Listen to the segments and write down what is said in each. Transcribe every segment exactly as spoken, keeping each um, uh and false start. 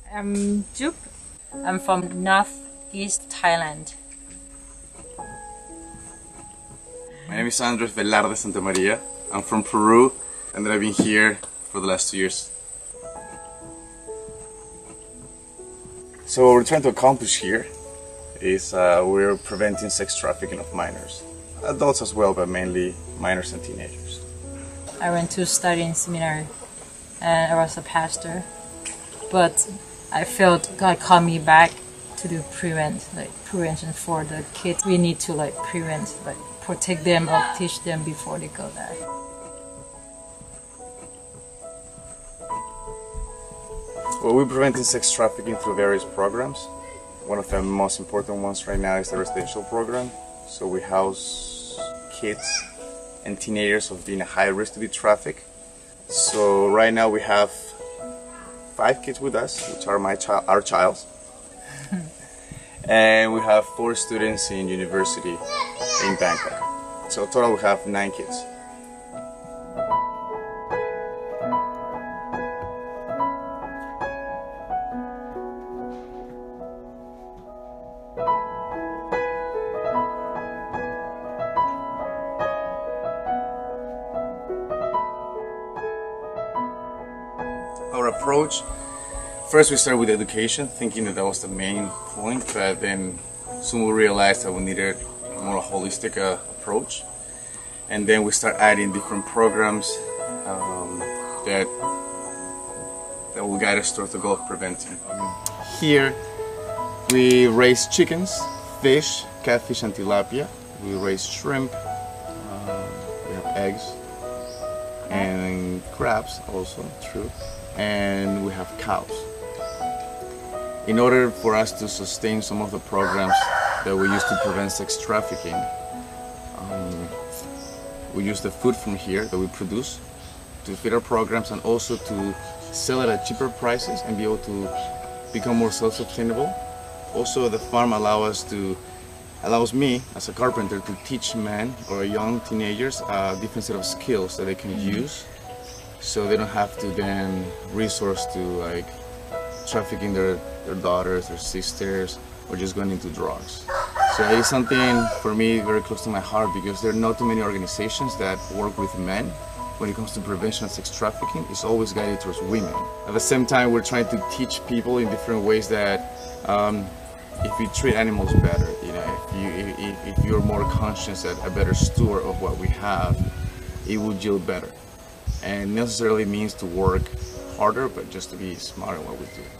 I'm Jup. I'm from Northeast Thailand. My name is Andres Velarde Santa Maria. I'm from Peru, and I've been here for the last two years. So what we're trying to accomplish here is uh, we're preventing sex trafficking of minors. Adults as well, but mainly minors and teenagers. I went to study in seminary and I was a pastor, but I felt God called me back to do prevent, like prevention for the kids. We need to like prevent, like protect them or teach them before they go there. Well, we're preventing sex trafficking through various programs. One of the most important ones right now is the residential program. So we house kids and teenagers of being a high risk to be trafficked. So right now we have five kids with us, which are my child, our child, and we have four students in university in Bangkok. So total we have nine kids. Our approach, first we started with education, thinking that that was the main point, but then soon we realized that we needed a more holistic uh, approach, and then we start adding different programs um, that that will guide us towards the goal of preventing. Here we raise chickens, fish, catfish and tilapia. We raise shrimp, uh, we have eggs, and crabs also, true. And we have cows. In order for us to sustain some of the programs that we use to prevent sex trafficking, um, we use the food from here that we produce to feed our programs and also to sell it at cheaper prices and be able to become more self-sustainable. Also, the farm allow us to, allows me as a carpenter to teach men or young teenagers a different set of skills that they can use, so they don't have to then resource to like trafficking their, their daughters, their sisters, or just going into drugs. So it is something for me very close to my heart because there are not too many organizations that work with men. When it comes to prevention of sex trafficking, it's always guided towards women. At the same time, we're trying to teach people in different ways that um, if we treat animals better, you know, if, you, if, if you're more conscious that a better steward of what we have, it will yield better. And necessarily means to work harder, but just to be smart in what we do.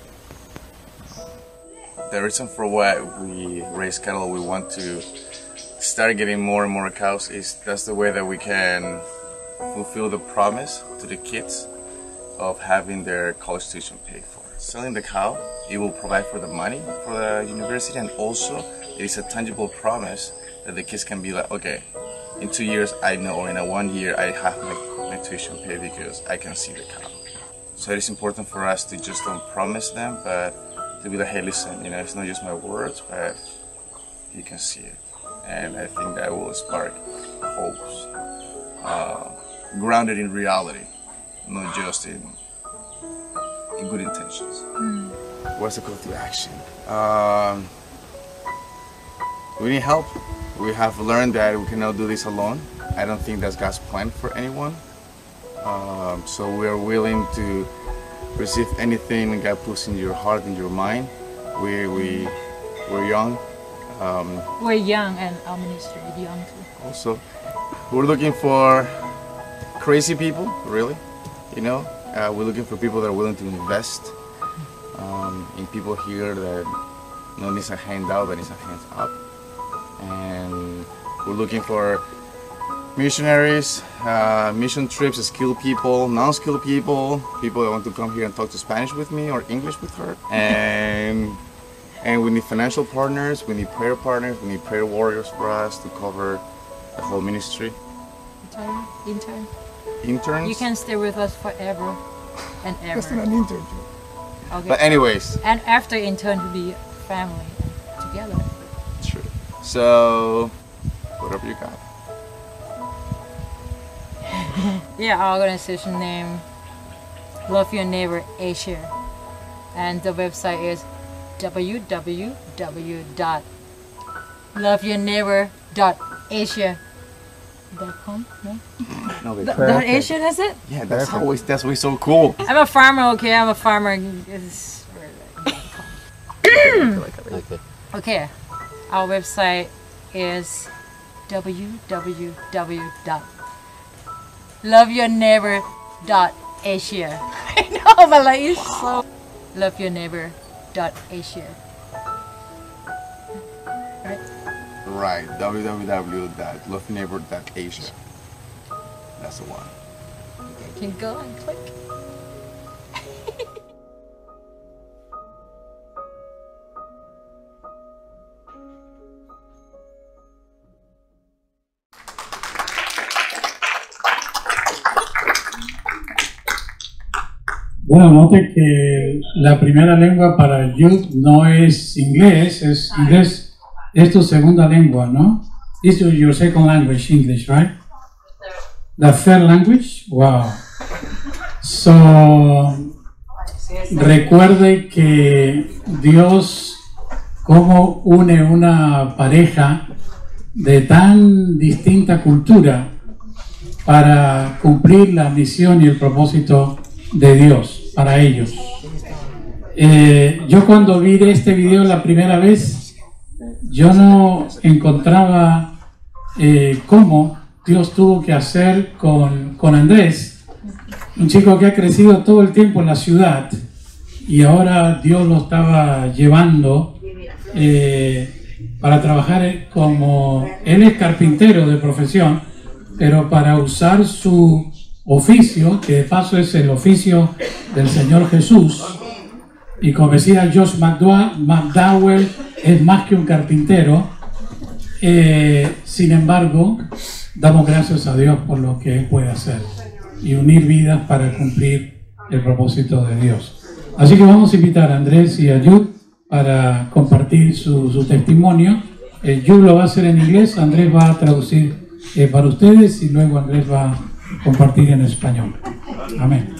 The reason for why we raise cattle, we want to start getting more and more cows, is that's the way that we can fulfill the promise to the kids of having their college tuition paid for. Selling the cow, it will provide for the money for the university, and also it is a tangible promise that the kids can be like, okay, in two years I know, or in a one year I have my, my tuition paid because I can see the cow. So it is important for us to just don't promise them, but to be like, hey, listen, you know, it's not just my words, but you can see it. And I think that will spark hopes, uh, grounded in reality, not just in, in good intentions. Mm. What's the call to action? Um, we need help. We have learned that we cannot do this alone. I don't think that's God's plan for anyone. Um, so we are willing to receive anything God puts in your heart and your mind. We, we, we're young. Um, we're young, and our ministry is young too. Also, we're looking for crazy people, really. You know, uh, we're looking for people that are willing to invest um, in people here that not needs a handout, but needs a hands up. And we're looking for missionaries, uh, mission trips, skilled people, non-skilled people, people that want to come here and talk to Spanish with me or English with her. And and we need financial partners, we need prayer partners, we need prayer warriors for us to cover the whole ministry. Intern? Intern? Interns? You can stay with us forever and ever. That's not an intern. Okay. But anyways. And after intern to be family together. True. So, whatever you got. Yeah, our organization name, Love Your Neighbor Asia. And the website is w w w dot love your neighbor dot asia dot com. No? No, Th- dot Asia, that's it? yeah, that's always that's always so cool. I'm a farmer, okay? I'm a farmer. It's- Okay. Okay, our website is w w w dot love your neighbor dot asia. I know, but like it's so love your neighbor dot asia. Right? Right, w w w dot love neighbor dot asia. That's the one. You can go and click. Bueno, note que la primera lengua para Jude no es inglés, es inglés, es tu segunda lengua, ¿no? This is your second language, English, right? The third language? Wow. So, recuerde que Dios, cómo une una pareja de tan distinta cultura para cumplir la misión y el propósito de Dios para ellos. Eh, yo cuando vi este video la primera vez, yo no encontraba eh, cómo Dios tuvo que hacer con, con Andrés, un chico que ha crecido todo el tiempo en la ciudad y ahora Dios lo estaba llevando eh, para trabajar como, él es carpintero de profesión, pero para usar su oficio, que de paso es el oficio del Señor Jesús, y como decía Josh McDowell, es más que un carpintero. Eh, sin embargo, damos gracias a Dios por lo que Él puede hacer y unir vidas para cumplir el propósito de Dios. Así que vamos a invitar a Andrés y a Jude para compartir su, su testimonio. Eh, Jude lo va a hacer en inglés, Andrés va a traducir eh, para ustedes y luego Andrés va a compartir en español. Amén.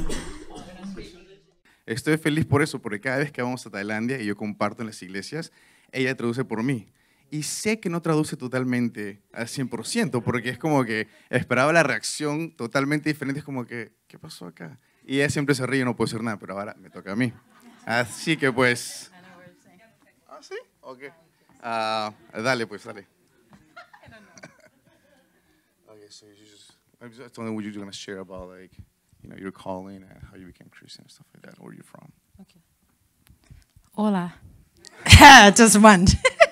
Estoy feliz por eso, porque cada vez que vamos a Tailandia y yo comparto en las iglesias, ella traduce por mí. Y sé que no traduce totalmente al cien por ciento, porque es como que esperaba la reacción totalmente diferente. Es como que, ¿qué pasó acá? Y ella siempre se ríe y no puedo decir nada, pero ahora me toca a mí. Así que pues... ¿Ah, sí? Ok. Uh, dale, pues, dale. Okay, so you just... I'm just wondering what you're going to share about, like, you know, your calling and how you became Christian and stuff like that, where you're from. Okay. Hola. Just one.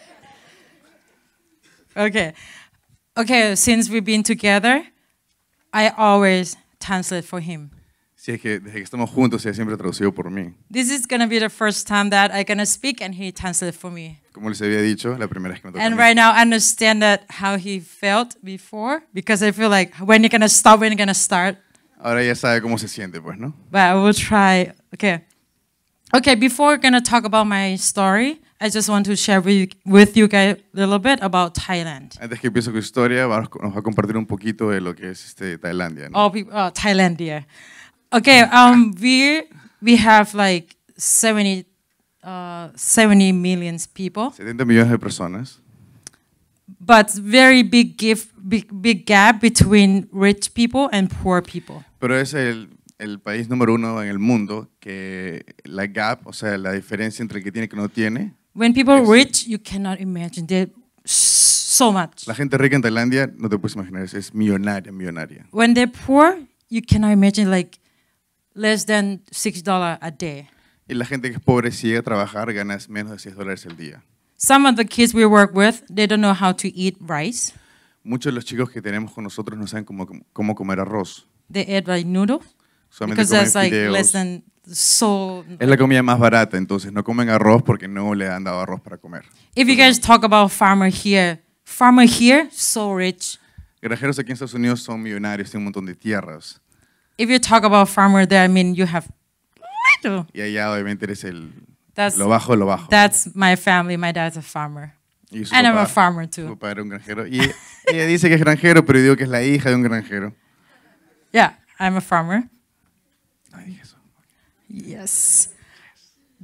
Okay. Okay, since we've been together, I always translate for him. Sí, es que desde que estamos juntos, ella siempre ha traducido por mí. This is going to be the first time that I'm going to speak and he translates for me. Como les había dicho, la primera vez que me toca a And mí. right now I understand that how he felt before, because I feel like when you're going to stop, when you're going to start. Ahora ya sabe cómo se siente, pues, ¿no? But I will try. Okay. Okay, before we're going to talk about my story, I just want to share with you, with you guys a little bit about Thailand. Antes que empiece con su historia, vamos- nos va a compartir un poquito de lo que es este, Tailandia, ¿no? All people, uh, Thailand, yeah. Okay, um, we we have like seventy, uh, seventy millions people, setenta millones de personas, but very big give, big big gap between rich people and poor people. pero es el, el país número uno en el mundo que la gap, o sea, la diferencia entre el que tiene y el que no tiene. When people Yes. rich, you cannot imagine they're so much. La gente rica en Tailandia, no te puedes imaginar, es, es millonaria, millonaria. When they're poor, you cannot imagine like less than six dollars a day. Y la gente que es pobre, si llega a trabajar, ganas menos de seis dólares al día. Some of the kids we work with, they don't know how to eat rice. Muchos de los chicos que tenemos con nosotros no saben cómo, cómo comer arroz. They eat like noodles Solamente because comen that's like fideos. less than so. Es la comida más barata, entonces no comen arroz porque no le han dado arroz para comer. If you guys talk about farmer here, farmer here so rich. Granjeros aquí en Estados Unidos son millonarios, tienen un montón de tierras. If you talk about farmer there, I mean you have little. Y allá obviamente eres el, That's lo bajo de lo bajo. that's my family. My dad's a farmer, Y su and I'm a papá- farmer Su too. papá era un granjero. Y ella dice que es granjero, pero yo digo que es la hija de un granjero. Yeah, I'm a farmer. Ay, eso. Yes.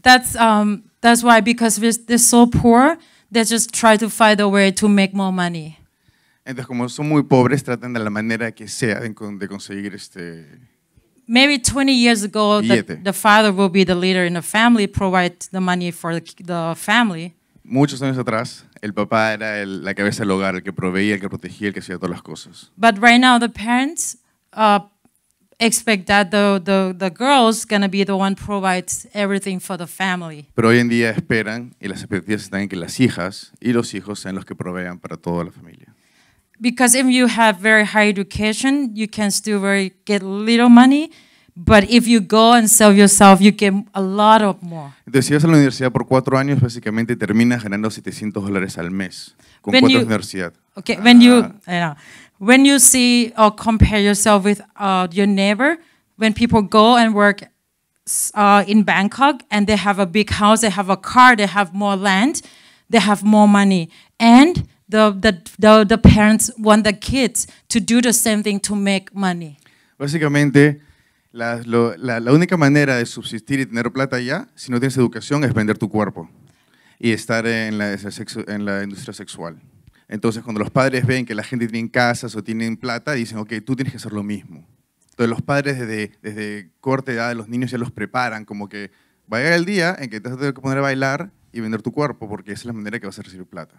that's um, that's why, because we're, they're so poor, they just try to find a way to make more money. Entonces, como son muy pobres, tratan de la manera que sea de, con- de conseguir este... Maybe twenty years ago, the, Billete. the father will be the leader in the family, provide the money for the, the family. Muchos años atrás, el papá era el- la cabeza del hogar, el que proveía, el que protegía, el que hacía todas las cosas. But right now, the parents uh, expect that the, the, the girl's gonna be the one provides everything for the family. Pero hoy en día esperan, y las expectativas están en que las hijas y los hijos sean los que provean para toda la familia. Because if you have very high education, you can still very get little money. But if you go and sell yourself, you get a lot of more. Entonces, si vas a la universidad por cuatro años, básicamente terminas ganando setecientos dólares al mes con When cuotas you- de universidad. Okay, when you Ah. I know, when you see or compare yourself with uh, your neighbor, when people go and work s- uh, in Bangkok and they have a big house, they have a car, they have more land, they have more money, and the the the, the parents want the kids to do the same thing to make money. Básicamente, la, lo- la- la única manera de subsistir y tener plata allá, si no tienes educación, es vender tu cuerpo y estar en la, ese sexo- en la industria sexual. Entonces, cuando los padres ven que la gente tiene casas o tienen plata, dicen, ok, tú tienes que hacer lo mismo. Entonces, los padres desde, desde corta edad de los niños ya los preparan, como que va a llegar el día en que te vas a tener que poner a bailar y vender tu cuerpo, porque esa es la manera que vas a recibir plata.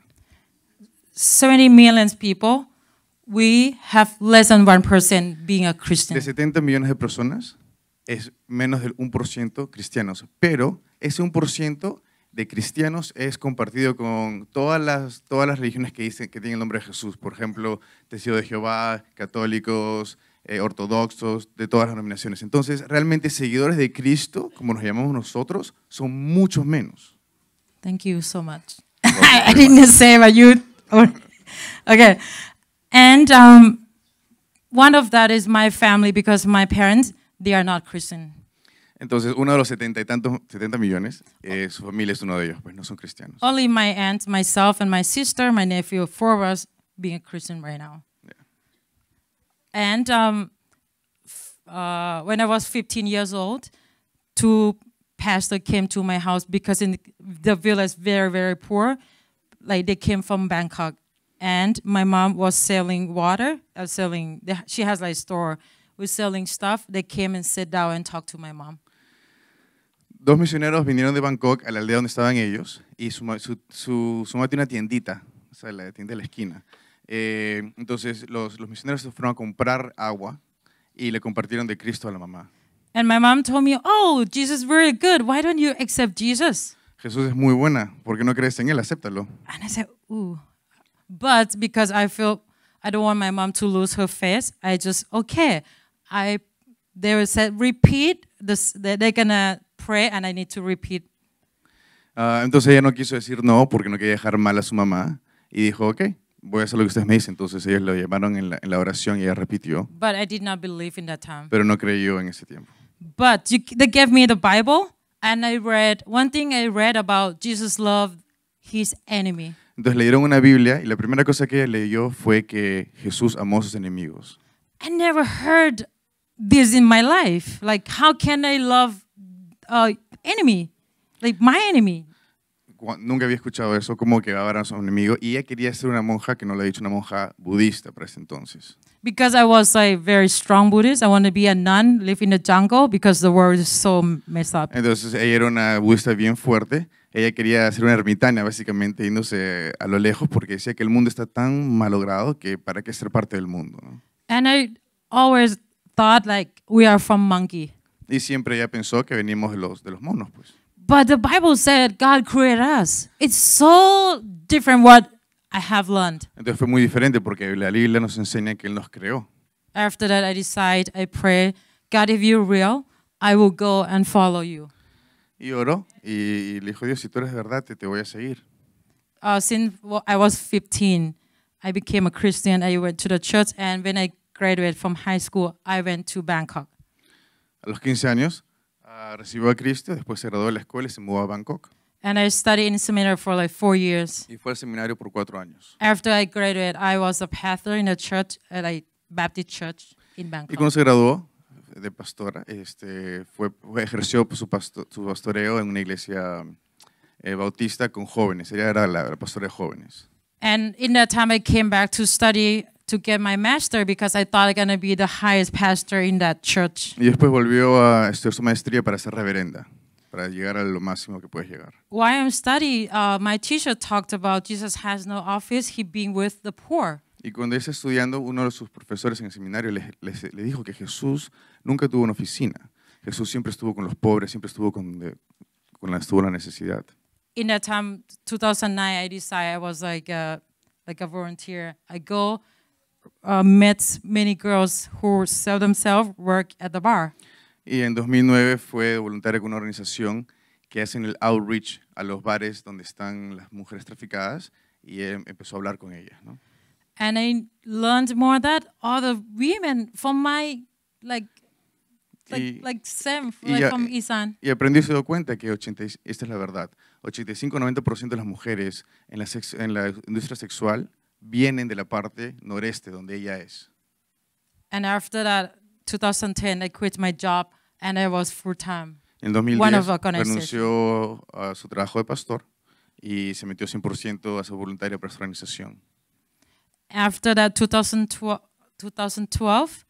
seventy million people, we have less than one percent being a Christian. De setenta millones de personas, es menos del uno por ciento cristianos, pero ese uno por ciento de cristianos es compartido con todas las, todas las religiones que dicen que tienen el nombre de Jesús. Por ejemplo, Testigos de Jehová, católicos, eh, ortodoxos, de todas las denominaciones. Entonces, realmente seguidores de Cristo, como nos llamamos nosotros, son muchos menos. Thank you so much. I didn't say about you. Okay. And um, one of that is my family, because my parents, they are not Christian. Entonces, uno de los setenta y tantos, setenta millones, eh, su familia es uno de ellos, pues no son cristianos. Only my aunt, myself, and my sister, my nephew, four of us being a Christian right now. And um, f- uh, when I was fifteen years old, two pastors came to my house, because in the village very, very poor. Like they came from Bangkok. And my mom was selling water, uh, selling, the- she has like a store, was selling stuff. They came and sat down and talked to my mom. Dos misioneros vinieron de Bangkok a la aldea donde estaban ellos y su, ma- su, su, su mamá tiene una tiendita, o sea, la tienda de la esquina. Eh, entonces los, los misioneros se fueron a comprar agua y le compartieron de Cristo a la mamá. And my mom told me, oh, Jesus is very good. Why don't you accept Jesus? Jesús es muy buena, ¿por qué no crees en él? Acéptalo. And I said, ooh. But because I feel I don't want my mom to lose her faith, I just, okay. I, they will say, repeat, this, they- they're going to pray and I need to repeat. Ah, entonces ella no quiso decir no porque no quería dejar mal a su mamá y dijo, ok, voy a hacer lo que ustedes me dicen. Entonces ellos lo llamaron en la, en la oración y ella repitió, But I did not believe in that time. pero no creyó en ese tiempo. But you, they gave me the Bible, and I read, one thing I read about Jesus loved his enemy. Entonces le dieron una Biblia y la primera cosa que ella leyó fue que Jesús amó a sus enemigos. I never heard this in my life. Like, how can I love uh, enemy? Like, my enemy. Cu- Nunca había escuchado eso, como que va a a su enemigo. Y ella quería ser una monja, que no le ha dicho, una monja budista para ese entonces. Because I was like very strong Buddhist, I want to be a nun, live in the jungle, because the world is so messed up. Entonces ella era una budista bien fuerte. Ella quería ser una ermitaña, básicamente, yéndose a lo lejos, porque decía que el mundo está tan malogrado que para qué ser parte del mundo, ¿no? And I always thought like we are from monkey. Y siempre ella pensó que veníamos de los, de los monos, pues. But the Bible said God created us. It's so different what I have learned. Entonces fue muy diferente porque la Biblia nos enseña que Él nos creó. After that, I decide, I pray, God, if you're real, I will go and follow you. Y oró y, y le dijo, Dios, si tú eres verdad, te, te voy a seguir. Uh, since well, I was fifteen, I became a Christian. I went to the church, and when I graduated from high school, I went to Bangkok. A los quince años ah, recibió a Cristo, después se graduó de la escuela y se mudó a Bangkok. And I studied in seminary for like four years. Y fue al seminario por cuatro años. After I graduated, I was a pastor in a church, at a Baptist church in Y Bangkok. cuando se graduó, de pastora, este, fue, fue- ejerció su, pasto- su pastoreo en una iglesia eh, bautista con jóvenes. Ella era la, la pastora de jóvenes. And in that time, I came back to study to get my master because I thought I'm going to be the highest pastor in that church. Y después volvió a estudiar su maestría para ser reverenda, para llegar a lo máximo que puedes llegar. While I'm studying, uh, my teacher talked about Jesus has no office, he being with the poor. Y cuando él está estudiando, uno de sus profesores en el seminario le, le- le dijo que Jesús nunca tuvo una oficina. Jesús siempre estuvo con los pobres, siempre estuvo con, de- con la, estuvo en la necesidad. In that time, two thousand nine, I decided I was like a, like a volunteer. I go, uh, met many girls who sell themselves, work at the bar. Y en dos mil nueve fue voluntaria con una organización que hacen el outreach a los bares donde están las mujeres traficadas y él empezó a hablar con ellas, ¿no? And I learned more that all the women from my, like, like, Y- like same, y like ya- from Isan. Y aprendió y se dio cuenta que ochenta, y- esta es la verdad, ochenta y cinco a noventa por ciento de las mujeres en la, sex- en la industria sexual vienen de la parte noreste donde ella es. And after that, two thousand ten, I quit my job and I was full time. En dos mil One diez of organization. renunció a su trabajo de pastor y se metió cien por ciento a su voluntaria para su organización. After that, two thousand twelve, twenty twelve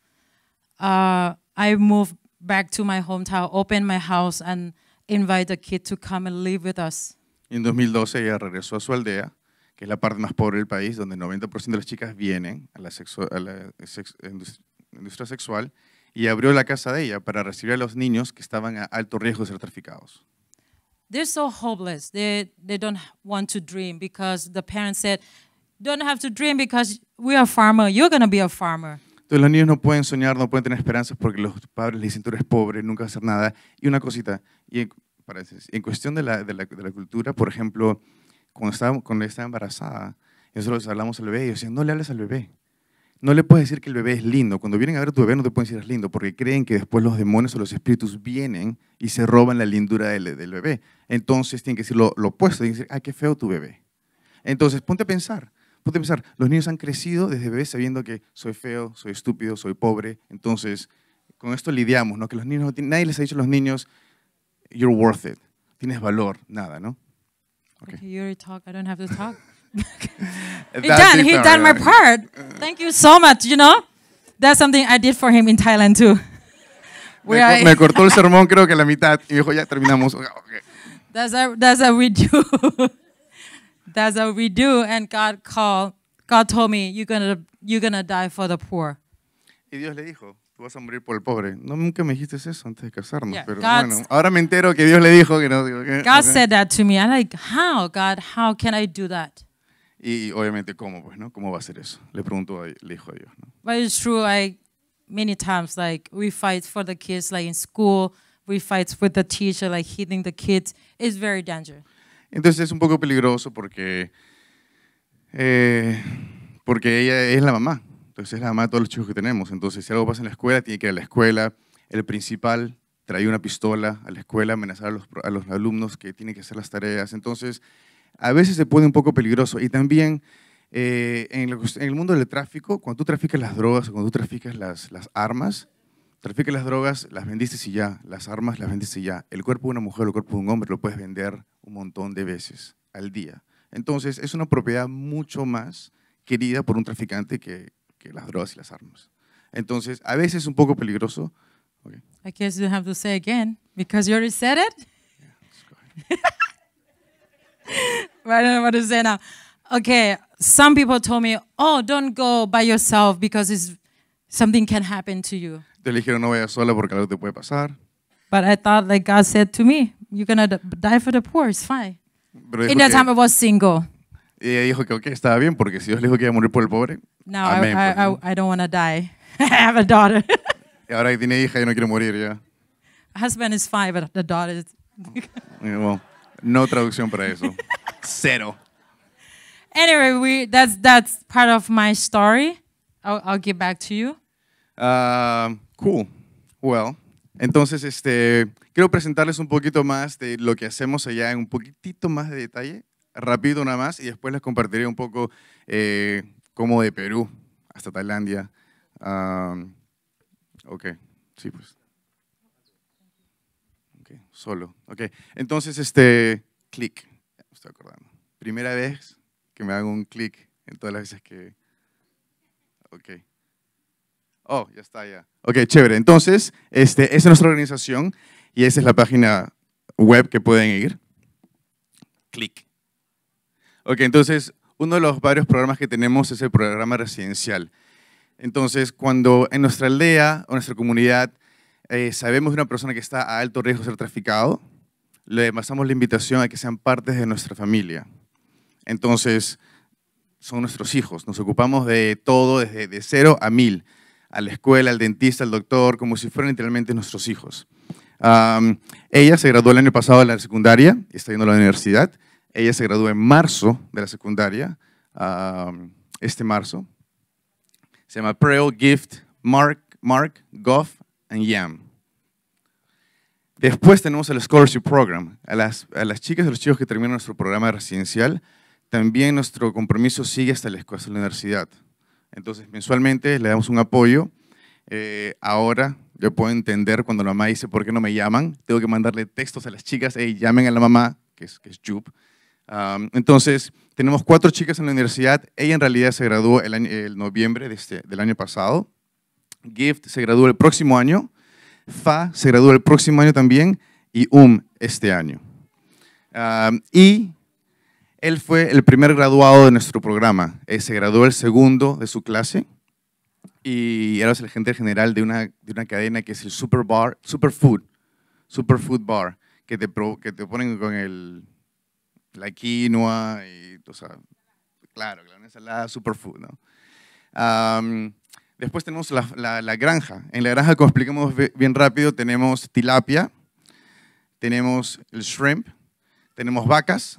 uh, I moved back to my hometown, opened my house, and invited the kid to come and live with us. Y en dos mil doce ella regresó a su aldea, que es la parte más pobre del país, donde el noventa por ciento de las chicas vienen a la, sexu- a la sex- indus- industria sexual, y abrió la casa de ella para recibir a los niños que estaban a alto riesgo de ser traficados. They're so hopeless. They they don't want to dream because the parents said, "Don't have to dream because we are farmer. You're gonna be a farmer." Entonces los niños no pueden soñar, no pueden tener esperanzas porque los padres le dicen tú eres pobre, nunca vas a hacer nada. Y una cosita, y en, parece- en cuestión de la, de, la, de la cultura, por ejemplo, cuando estaba, cuando ella estaba embarazada, nosotros hablamos al bebé y decían, no le hables al bebé. No le puedes decir que el bebé es lindo. Cuando vienen a ver a tu bebé no te pueden decir es lindo porque creen que después los demonios o los espíritus vienen y se roban la lindura del, del bebé. Entonces tienen que decir lo, lo opuesto, tienen que decir, ay, qué feo tu bebé. Entonces ponte a pensar, ponte a pensar, los niños han crecido desde bebés sabiendo que soy feo, soy estúpido, soy pobre. Entonces con esto lidiamos, ¿no? Que los niños, no tienen- nadie les ha dicho a los niños, you're worth it, tienes valor, nada, ¿no? Okay. Okay, you already talk. I don't have to talk. He That's done. it, He all done my right. part. Thank you so much. You know, that's something I did for him in Thailand too. Me, Where co- I- me cortó el sermón creo que a la mitad y dijo, ya terminamos. Okay. That's how, that's how we do. That's how we do. And God called. God told me, "You're gonna you're gonna die for the poor." Y Dios le dijo, tú vas a morir por el pobre. No, nunca me dijiste eso antes de casarnos, Yeah, pero God's- bueno, ahora me entero que Dios le dijo que no. Digo, que- God ok. said that to me. I'm like, how, God? How can I do that? Y obviamente, ¿cómo? Pues, ¿no? ¿Cómo va a ser eso? Le preguntó, a- le dijo a Dios, ¿no? But it's true. I many times like we fight for the kids, like in school. We fight with the teacher, like hitting the kids. It's very dangerous. Entonces es un poco peligroso porque, eh, porque ella es la mamá. Entonces es la mamá de todos los chicos que tenemos. Entonces si algo pasa en la escuela, tiene que ir a la escuela. El principal trae una pistola a la escuela, amenazar a los, a los alumnos que tienen que hacer las tareas. Entonces a veces se pone un poco peligroso. Y también eh, en, lo- en el mundo del tráfico, cuando tú traficas las drogas o cuando tú traficas las, las armas, traficas las drogas, las vendiste y ya. Las armas las vendiste y ya. El cuerpo de una mujer o el cuerpo de un hombre lo puedes vender un montón de veces al día. Entonces es una propiedad mucho más querida por un traficante que, que las drogas y las armas. Entonces a veces es un poco peligroso. Okay. I guess you have to say again because you already said it. But I don't know what to say now. Okay, some people told me, "Oh, don't go by yourself because it's, something can happen to you." Te le dijeron no vayas sola porque algo te puede pasar. But I thought, like God said to me, "You're gonna d- die for the poor. It's fine." Pero In dijo that time, I que, was single. y ella dijo que okay, estaba bien porque si Dios le dijo que iba a morir por el pobre, Now I, amén. I, pues, ¿no? I, I don't want to die. I have a daughter. Y ahora que tiene hija ya no quiere morir ya. Husband is fine, but the daughter is. Y, well, no traducción para eso. Cero. Anyway, we that's that's part of my story. I'll, I'll get back to you. Ah, cool. Well, entonces este, quiero presentarles un poquito más de lo que hacemos allá en un poquitito más de detalle, rápido nada más, y después les compartiré un poco eh, como de Perú hasta Tailandia. Ah, ok, Sí, pues. Okay, solo. Ok, entonces, este, clic. Me estoy acordando. Primera vez que me hago un clic en todas las veces que... Ok. Oh, ya está, ya. Ok, chévere. Entonces, este, esa es nuestra organización y esa es la página web que pueden ir. Clic. Ok, entonces, uno de los varios programas que tenemos es el programa residencial. Entonces, cuando en nuestra aldea o nuestra comunidad eh, sabemos de una persona que está a alto riesgo de ser traficado, le pasamos la invitación a que sean partes de nuestra familia. Entonces, son nuestros hijos. Nos ocupamos de todo, desde de cero a mil. A la escuela, al dentista, al doctor, como si fueran literalmente nuestros hijos. Um, ella se graduó el año pasado de la secundaria, está yendo a la universidad. Ella se graduó en marzo de la secundaria, um, este marzo. Se llama Pearl, Gift, Mark, Mark, Goff and Yam. Después tenemos el Scholarship Program. A las, a las chicas y los chicos que terminan nuestro programa residencial, también nuestro compromiso sigue hasta la, hasta la universidad. Entonces, mensualmente le damos un apoyo. Eh, ahora yo puedo entender cuando la mamá dice, ¿por qué no me llaman? Tengo que mandarle textos a las chicas, hey, llamen a la mamá, que es, que es Jup. Um, entonces, tenemos cuatro chicas en la universidad. Ella en realidad se graduó el, año, el noviembre de este, del año pasado. Gift se graduó el próximo año. Fa se graduó el próximo año también. Y Um este año. Um, y él fue el primer graduado de nuestro programa. Él se graduó el segundo de su clase y ahora es el gerente general de una, de una cadena que es el Super Bar, Superfood, Superfood Bar, que te, que te ponen con el, la quinoa y, o sea, claro, la ensalada Superfood, ¿no? Um, después tenemos la, la, la granja. En la granja, como explicamos bien rápido, tenemos tilapia, tenemos el shrimp, tenemos vacas.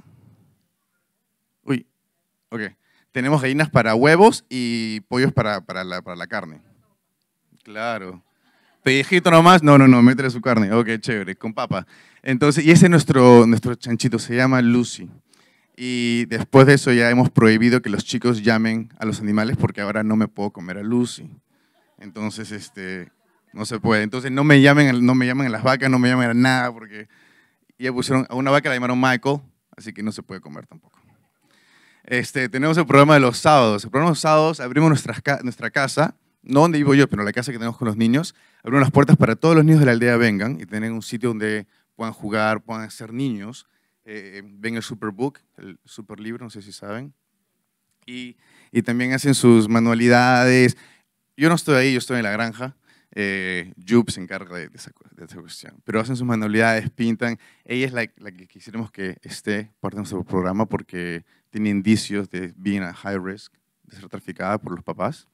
Uy, ok. Tenemos gallinas para huevos y pollos para, para, la, para la carne. Claro. Pellejito nomás, no, no, no, métele su carne. Ok, chévere, con papa. Entonces, y ese es nuestro, nuestro chanchito, se llama Lucy. Y después de eso ya hemos prohibido que los chicos llamen a los animales porque ahora no me puedo comer a Lucy. Entonces, este, no se puede. Entonces, no me llamen, no me llamen a las vacas, no me llamen a nada porque ya pusieron, a una vaca la llamaron Michael, así que no se puede comer tampoco. Este, tenemos el programa de los sábados. El programa de los sábados abrimos nuestra, nuestra casa, no donde vivo yo, pero la casa que tenemos con los niños. Abrimos las puertas para todos los niños de la aldea vengan y tener un sitio donde puedan jugar, puedan ser niños. Eh, ven el Superbook, el Superlibro, no sé si saben. Y, y también hacen sus manualidades. Yo no estoy ahí, yo estoy en la granja. Eh, Jup se encarga de, de, esa, de esa cuestión. Pero hacen sus manualidades, pintan. Ella es la, la que quisiéramos que esté parte de nuestro programa porque tiene indicios de being a high risk, de ser traficada por los papás.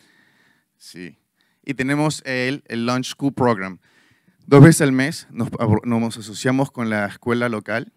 Sí. Y tenemos el, el Lunch School Program. Dos veces al mes nos, nos asociamos con la escuela local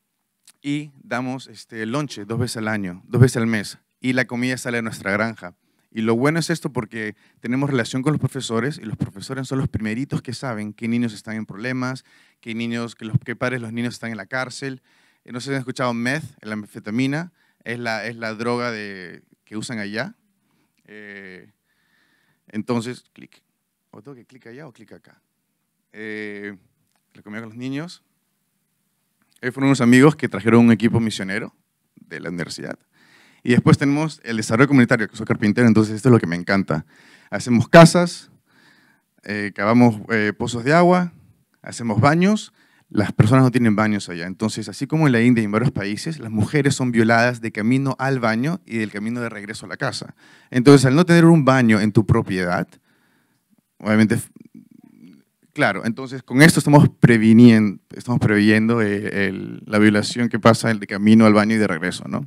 y damos este, lonche dos veces al año, dos veces al mes. Y la comida sale de nuestra granja. Y lo bueno es esto porque tenemos relación con los profesores y los profesores son los primeritos que saben qué niños están en problemas, qué, niños, qué, los, qué padres los niños están en la cárcel. No sé si han escuchado meth, la anfetamina, es la, es la droga de, que usan allá. Eh, entonces, clic. ¿O tengo que clic allá o clic acá? Eh, la comida con los niños. Ellos fueron unos amigos que trajeron un equipo misionero de la universidad. Y después tenemos el desarrollo comunitario, que soy carpintero, entonces esto es lo que me encanta. Hacemos casas, eh, cavamos eh, pozos de agua, hacemos baños. Las personas no tienen baños allá. Entonces, así como en la India y en varios países, las mujeres son violadas de camino al baño y del camino de regreso a la casa. Entonces, al no tener un baño en tu propiedad, obviamente, claro, entonces con esto estamos previniendo, estamos previendo el, el, la violación que pasa de camino al baño y de regreso, ¿no?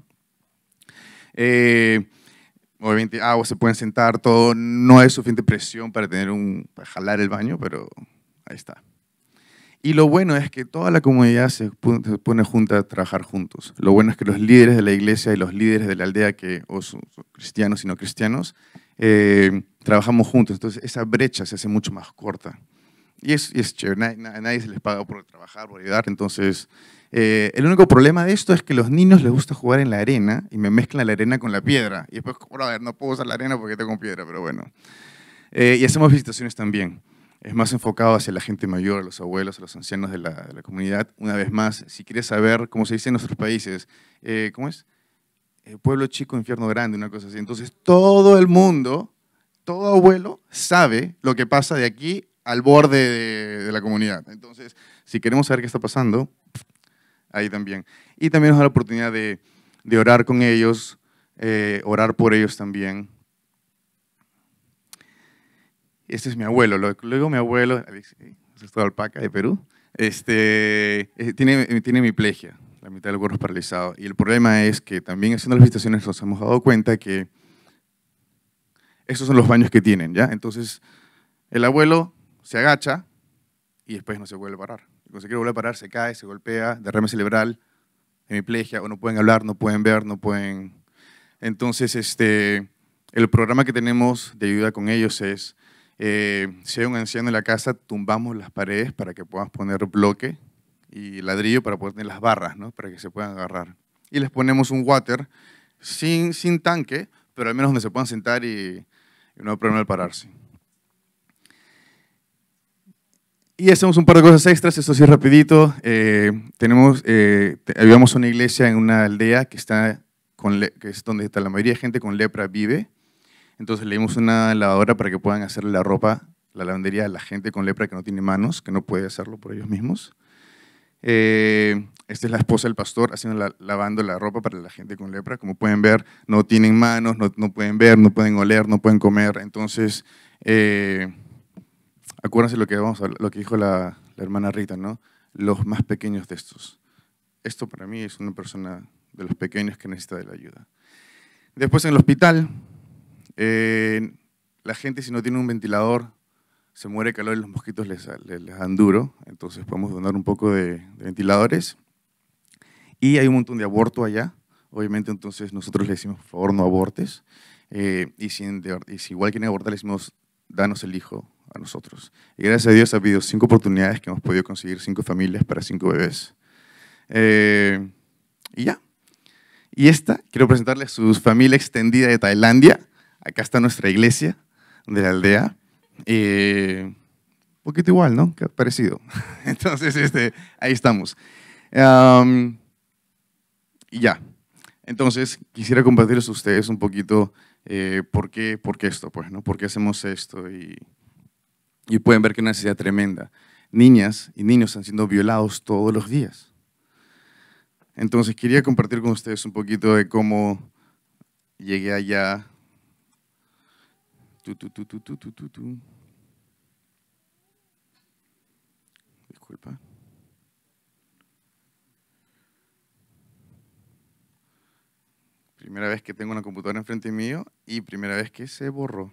Eh, obviamente agua, se pueden sentar, todo, no hay suficiente presión para tener un, para jalar el baño, pero ahí está. Y lo bueno es que toda la comunidad se pone junta a trabajar juntos. Lo bueno es que los líderes de la iglesia y los líderes de la aldea, que o son cristianos y no cristianos, eh, trabajamos juntos. Entonces esa brecha se hace mucho más corta. Y es, y es chévere, nadie, nadie se les paga por trabajar, por ayudar. Entonces, eh, el único problema de esto es que a los niños les gusta jugar en la arena y me mezclan la arena con la piedra. Y después, bueno, a ver, no puedo usar la arena porque tengo piedra, pero bueno. Eh, y hacemos visitaciones también. es más enfocado hacia la gente mayor, a los abuelos, a los ancianos de la, de la comunidad. Una vez más, si quieres saber, como se dice en nuestros países, eh, ¿cómo es? Eh, pueblo chico, infierno grande, una cosa así. Entonces, todo el mundo, todo abuelo sabe lo que pasa de aquí al borde de, de la comunidad. Entonces, si queremos saber qué está pasando, ahí también. Y también nos da la oportunidad de, de orar con ellos, eh, orar por ellos también. Este es mi abuelo. Luego mi abuelo, es toda alpaca de Perú, este, tiene, tiene hemiplegia, la mitad del cuerpo es paralizado. Y el problema es que también haciendo las visitaciones nos hemos dado cuenta que estos son los baños que tienen, ¿ya? Entonces, el abuelo se agacha y después no se vuelve a parar. Cuando se quiere volver a parar, se cae, se golpea, derrame cerebral, hemiplegia, o no pueden hablar, no pueden ver, no pueden... Entonces, este, el programa que tenemos de ayuda con ellos es, eh, si hay un anciano en la casa, tumbamos las paredes para que puedan poner bloque y ladrillo para poder tener las barras, ¿no? Para que se puedan agarrar. Y les ponemos un water sin, sin tanque, pero al menos donde se puedan sentar y, y no hay problema al pararse. Y hacemos un par de cosas extras, esto sí rapidito. Eh, tenemos, eh, ayudamos a una iglesia en una aldea que, está con le que es donde está la mayoría de gente con lepra vive. Entonces le dimos una lavadora para que puedan hacerle la ropa, la lavandería a la gente con lepra que no tiene manos, que no puede hacerlo por ellos mismos. Eh, esta es la esposa del pastor haciendo la, lavando la ropa para la gente con lepra. Como pueden ver, no tienen manos, no, no pueden ver, no pueden oler, no pueden comer. Entonces, eh, acuérdense lo que, vamos a, lo que dijo la, la hermana Rita, ¿no? Los más pequeños de estos. Esto para mí es una persona de los pequeños que necesita de la ayuda. Después en el hospital, eh, la gente si no tiene un ventilador se muere de calor y los mosquitos les, les, les dan duro, entonces podemos donar un poco de, de ventiladores. Y hay un montón de aborto allá, obviamente entonces nosotros le decimos, por favor, no abortes. Eh, y, si, y si igual quieren abortar, le decimos, danos el hijo a nosotros. Y gracias a Dios ha habido cinco oportunidades que hemos podido conseguir cinco familias para cinco bebés. Eh, y ya. Y esta, quiero presentarles su familia extendida de Tailandia. Acá está nuestra iglesia de la aldea. Eh, un poquito igual, ¿no? Parecido. Entonces, este, ahí estamos. Um, y ya. Entonces, quisiera compartirles a ustedes un poquito eh, por, qué, por qué esto, pues, ¿no? ¿Por qué hacemos esto? Y, y pueden ver que es una necesidad tremenda. Niñas y niños están siendo violados todos los días. Entonces, quería compartir con ustedes un poquito de cómo llegué allá. Tu, tu, tu, tu, tu, tu, tu, tu. Disculpa. Primera vez que tengo una computadora enfrente mío y primera vez que se borró.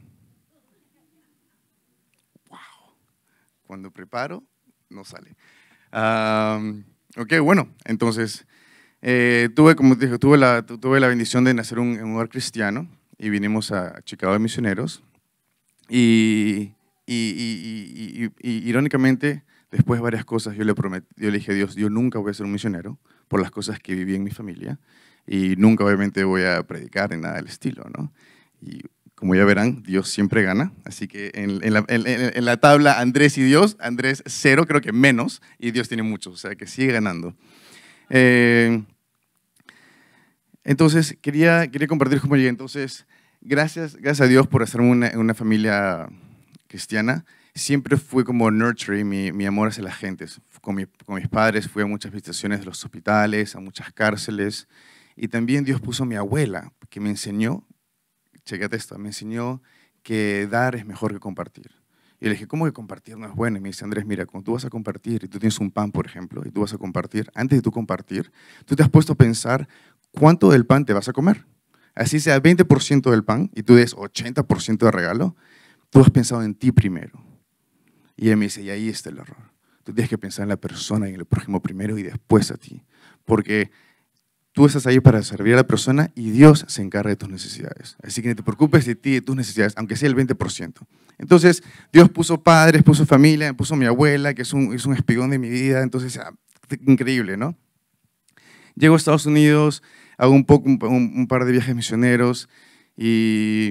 Wow. Cuando preparo, no sale. Um, ok, bueno, entonces, eh, tuve, como te dije, tuve la, tuve la bendición de nacer un, en un hogar cristiano y vinimos a Chicago de misioneros. Y, y, y, y, y, y irónicamente, después de varias cosas, yo le, prometí, yo le dije a Dios, yo nunca voy a ser un misionero por las cosas que viví en mi familia y nunca obviamente voy a predicar en nada del estilo, ¿no? Y como ya verán, Dios siempre gana, así que en, en, la, en, en la tabla Andrés y Dios, Andrés cero, creo que menos, y Dios tiene muchos, o sea que sigue ganando. Eh, entonces, quería, quería compartir cómo llegué. Entonces, Gracias, gracias a Dios por hacerme una, una familia cristiana. Siempre fue como nurturing mi, mi amor hacia la gente. Con, mi, con mis padres fui a muchas visitaciones de los hospitales, a muchas cárceles. Y también Dios puso a mi abuela, que me enseñó, chécate esto, me enseñó que dar es mejor que compartir. Y le dije, ¿cómo que compartir no es bueno? Y me dice, Andrés, mira, cuando tú vas a compartir y tú tienes un pan, por ejemplo, y tú vas a compartir, antes de tú compartir, tú te has puesto a pensar cuánto del pan te vas a comer. Así sea veinte por ciento del pan y tú des ochenta por ciento de regalo, tú has pensado en ti primero. Y él me dice, y ahí está el error. Tú tienes que pensar en la persona y en el prójimo primero y después a ti. Porque tú estás ahí para servir a la persona y Dios se encarga de tus necesidades. Así que no te preocupes de ti y de tus necesidades, aunque sea el veinte por ciento. Entonces, Dios puso padres, puso familia, puso mi abuela, que es un, es un espigón de mi vida. Entonces, ah, increíble, ¿no? Llego a Estados Unidos, hago un, poco, un, un par de viajes misioneros y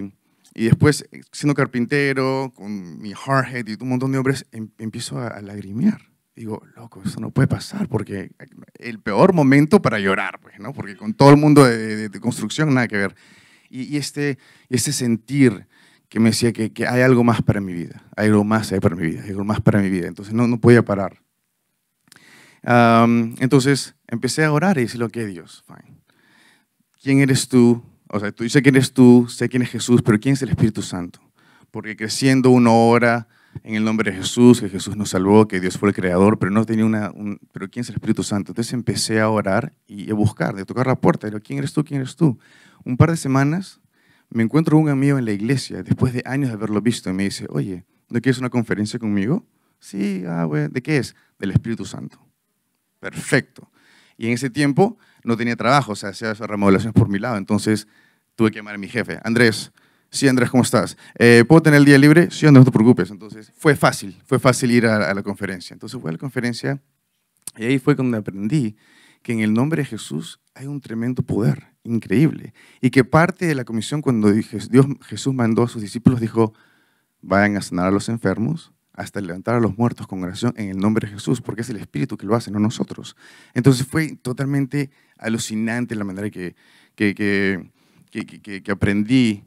Y después, siendo carpintero, con mi hardhead y un montón de hombres, em, empiezo a, a lagrimear. Digo, loco, eso no puede pasar, porque el peor momento para llorar, pues, ¿no? Porque con todo el mundo de, de, de construcción, nada que ver. Y, y este, este sentir que me decía que, que hay algo más para mi vida, hay algo más hay para mi vida, hay algo más para mi vida. Entonces no, no podía parar. Um, entonces empecé a orar y decirle, ok, Dios, fine. ¿Quién eres tú? O sea, tú sé quién eres tú, sé quién es Jesús, pero ¿quién es el Espíritu Santo? Porque creciendo uno ora en el nombre de Jesús, que Jesús nos salvó, que Dios fue el creador, pero no tenía una, un, pero ¿quién es el Espíritu Santo? Entonces empecé a orar y a buscar, de tocar la puerta, digo, ¿quién eres tú? ¿Quién eres tú? Un par de semanas me encuentro un amigo en la iglesia, después de años de haberlo visto, y me dice, oye, ¿no quieres una conferencia conmigo? Sí, ah, bueno, ¿de qué es? Del Espíritu Santo. Perfecto. Y en ese tiempo no tenía trabajo, o sea, hacía remodelaciones por mi lado, entonces tuve que llamar a mi jefe. Andrés, sí, Andrés, ¿cómo estás? Eh, ¿Puedo tener el día libre? Sí, Andrés, no te preocupes. Entonces fue fácil, fue fácil ir a, a la conferencia. Entonces fui a la conferencia y ahí fue cuando aprendí que en el nombre de Jesús hay un tremendo poder, increíble. Y que parte de la comisión, cuando dije, Dios, Jesús mandó a sus discípulos, dijo, vayan a sanar a los enfermos, hasta levantar a los muertos con oración en el nombre de Jesús, porque es el Espíritu que lo hace, no nosotros. Entonces fue totalmente alucinante la manera que, que, que, que, que, que aprendí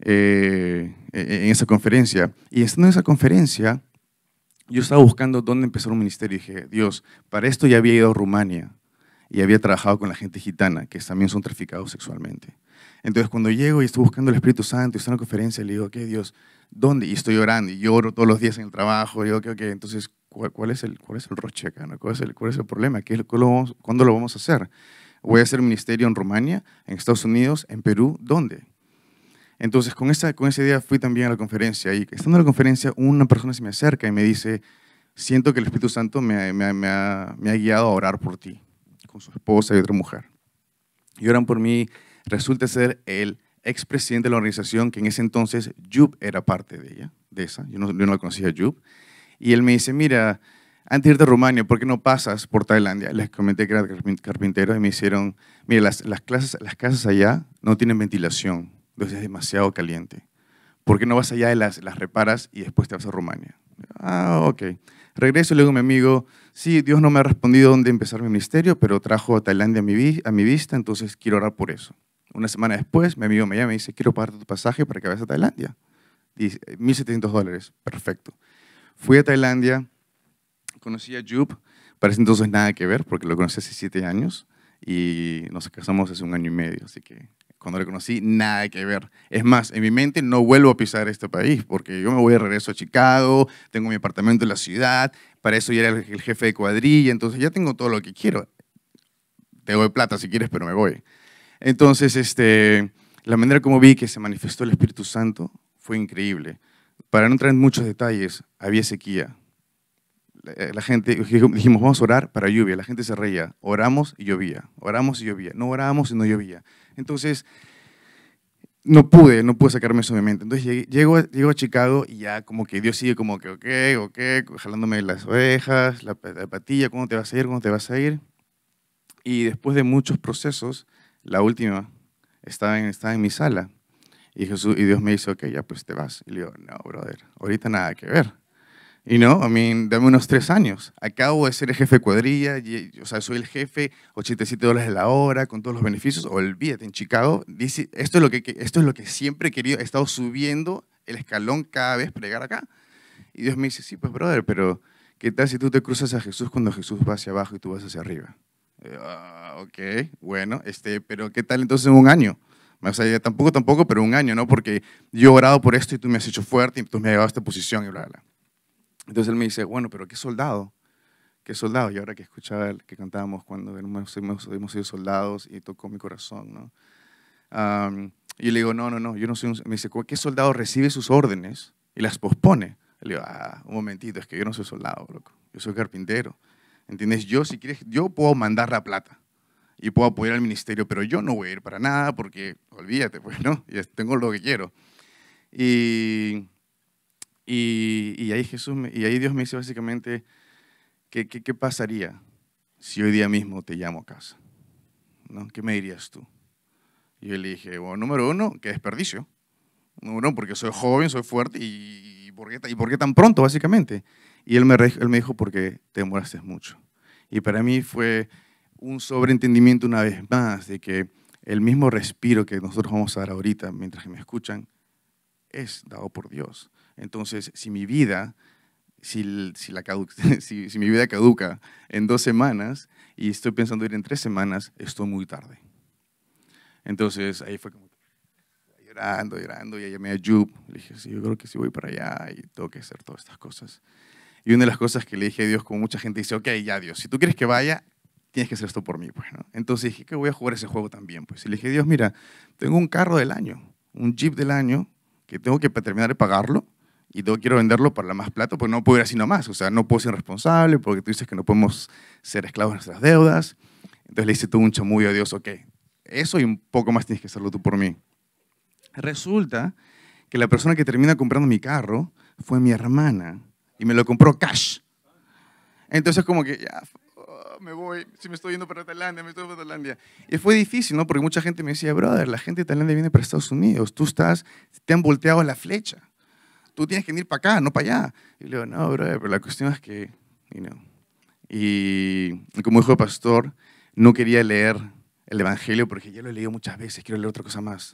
eh, en esa conferencia. Y estando en esa conferencia, yo estaba buscando dónde empezar un ministerio y dije, Dios, para esto ya había ido a Rumania y había trabajado con la gente gitana, que también son traficados sexualmente. Entonces, cuando llego y estoy buscando el Espíritu Santo y estoy en la conferencia, le digo, ¿qué Dios? ¿Dónde? Y estoy orando y lloro todos los días en el trabajo. Y digo, ¿qué, ok, entonces, ¿cuál, cuál, es el, ¿cuál es el roche acá? ¿No? ¿Cuál, es el, ¿Cuál es el problema? ¿Qué, cuál lo vamos, ¿Cuándo lo vamos a hacer? ¿Voy a hacer un ministerio en Rumania, en Estados Unidos, en Perú? ¿Dónde? Entonces, con, esa, con ese día fui también a la conferencia. Y estando en la conferencia, una persona se me acerca y me dice, siento que el Espíritu Santo me, me, me, ha, me ha guiado a orar por ti, con su esposa y otra mujer. Y oran por mí. Resulta ser el expresidente de la organización, que en ese entonces Yub era parte de ella, de esa, yo no, yo no la conocía a Yub, y él me dice, mira, antes de irte a Rumania, ¿por qué no pasas por Tailandia? Les comenté que era carpintero y me hicieron, mira, las, las, clases, las casas allá no tienen ventilación, entonces es demasiado caliente. ¿Por qué no vas allá y las, las reparas y después te vas a Rumania? Ah, ok. Regreso y le digo a mi amigo, sí, Dios no me ha respondido dónde empezar mi ministerio, pero trajo a Tailandia a mi, a mi vista, entonces quiero orar por eso. Una semana después, mi amigo me llama y me dice, quiero pagarte tu pasaje para que vayas a Tailandia. mil setecientos dólares, perfecto. Fui a Tailandia, conocí a Yub, para ese entonces nada que ver, porque lo conocí hace siete años y nos casamos hace un año y medio, así que cuando lo conocí, nada que ver. Es más, en mi mente no vuelvo a pisar este país, porque yo me voy de regreso a Chicago, tengo mi apartamento en la ciudad, para eso ya era el jefe de cuadrilla, entonces ya tengo todo lo que quiero. Te doy plata si quieres, pero me voy. Entonces, este, la manera como vi que se manifestó el Espíritu Santo fue increíble. Para no entrar en muchos detalles, había sequía. La, la gente, dijimos, vamos a orar para lluvia. La gente se reía. Oramos y llovía. Oramos y llovía. No orábamos y no llovía. Entonces, no pude, no pude sacarme eso de mi mente. Entonces, llegué, llego, llego a Chicago y ya como que Dios sigue como que, ok, ok, jalándome las orejas, la, la patilla, ¿cómo te vas a ir? ¿Cómo te vas a ir? Y después de muchos procesos, la última, estaba en, estaba en mi sala y, Jesús, y Dios me dice, ok, ya pues te vas. Y le digo, no, brother, ahorita nada que ver. Y no, I mean, dame unos tres años. Acabo de ser el jefe de cuadrilla, y, o sea, soy el jefe, ochenta y siete dólares la hora, con todos los beneficios. Olvídate, en Chicago, dice, esto, es lo que, esto es lo que siempre he querido, he estado subiendo el escalón cada vez para llegar acá. Y Dios me dice, sí, pues brother, pero ¿qué tal si tú te cruzas a Jesús cuando Jesús va hacia abajo y tú vas hacia arriba? Uh, ok, bueno, este, pero ¿qué tal entonces en un año? O sea, tampoco, tampoco, pero un año, ¿no? Porque yo he orado por esto y tú me has hecho fuerte y tú me has llevado a esta posición y bla, bla. Entonces él me dice, bueno, pero ¿qué soldado? ¿Qué soldado? Y ahora que escuchaba que cantábamos cuando hemos, hemos, hemos sido soldados y tocó mi corazón, ¿no? Um, y le digo, no, no, no, yo no soy un... Me dice, ¿qué soldado recibe sus órdenes y las pospone? Le digo, ah, un momentito, es que yo no soy soldado, loco. Yo soy carpintero. ¿Entiendes? Yo, si quieres, yo puedo mandar la plata y puedo apoyar al ministerio, pero yo no voy a ir para nada porque, olvídate, pues, ¿no? Y tengo lo que quiero. Y, y, y, ahí, Jesús me, y ahí Dios me dice básicamente, ¿qué, qué, qué pasaría si hoy día mismo te llamo a casa? ¿No? ¿Qué me dirías tú? Y yo le dije, bueno, número uno, qué desperdicio. Uno, porque soy joven, soy fuerte y, y, ¿por, qué, ¿y por qué tan pronto, básicamente? Y él me, él me dijo, porque te demoraste mucho. Y para mí fue un sobreentendimiento una vez más de que el mismo respiro que nosotros vamos a dar ahorita mientras que me escuchan es dado por Dios. Entonces, si mi vida, si, si, la caduc, si, si mi vida caduca en dos semanas y estoy pensando ir en tres semanas, estoy muy tarde. Entonces, ahí fue como llorando, llorando, y llamé a Jup. Le dije, sí, yo creo que sí voy para allá y tengo que hacer todas estas cosas. Y una de las cosas que le dije a Dios, como mucha gente dice, ok, ya Dios, si tú quieres que vaya, tienes que hacer esto por mí, pues, ¿no? Entonces dije que voy a jugar ese juego también, pues. Y le dije, Dios, mira, tengo un carro del año, un Jeep del año, que tengo que terminar de pagarlo, y tengo, quiero venderlo para la más plata, porque no puedo ir así nomás, o sea, no puedo ser responsable, porque tú dices que no podemos ser esclavos de nuestras deudas. Entonces le hice todo un chamullo a Dios, ok, eso y un poco más tienes que hacerlo tú por mí. Resulta que la persona que termina comprando mi carro fue mi hermana, y me lo compró cash. Entonces como que ya, oh, me voy, si me estoy yendo para Tailandia, me estoy yendo para Tailandia. Y fue difícil, ¿no? Porque mucha gente me decía, brother, la gente de Tailandia viene para Estados Unidos, tú estás, te han volteado la flecha. Tú tienes que ir para acá, no para allá. Y le digo, no, brother, pero la cuestión es que, you know. Y, y como dijo el pastor, no quería leer el Evangelio porque ya lo he leído muchas veces, quiero leer otra cosa más.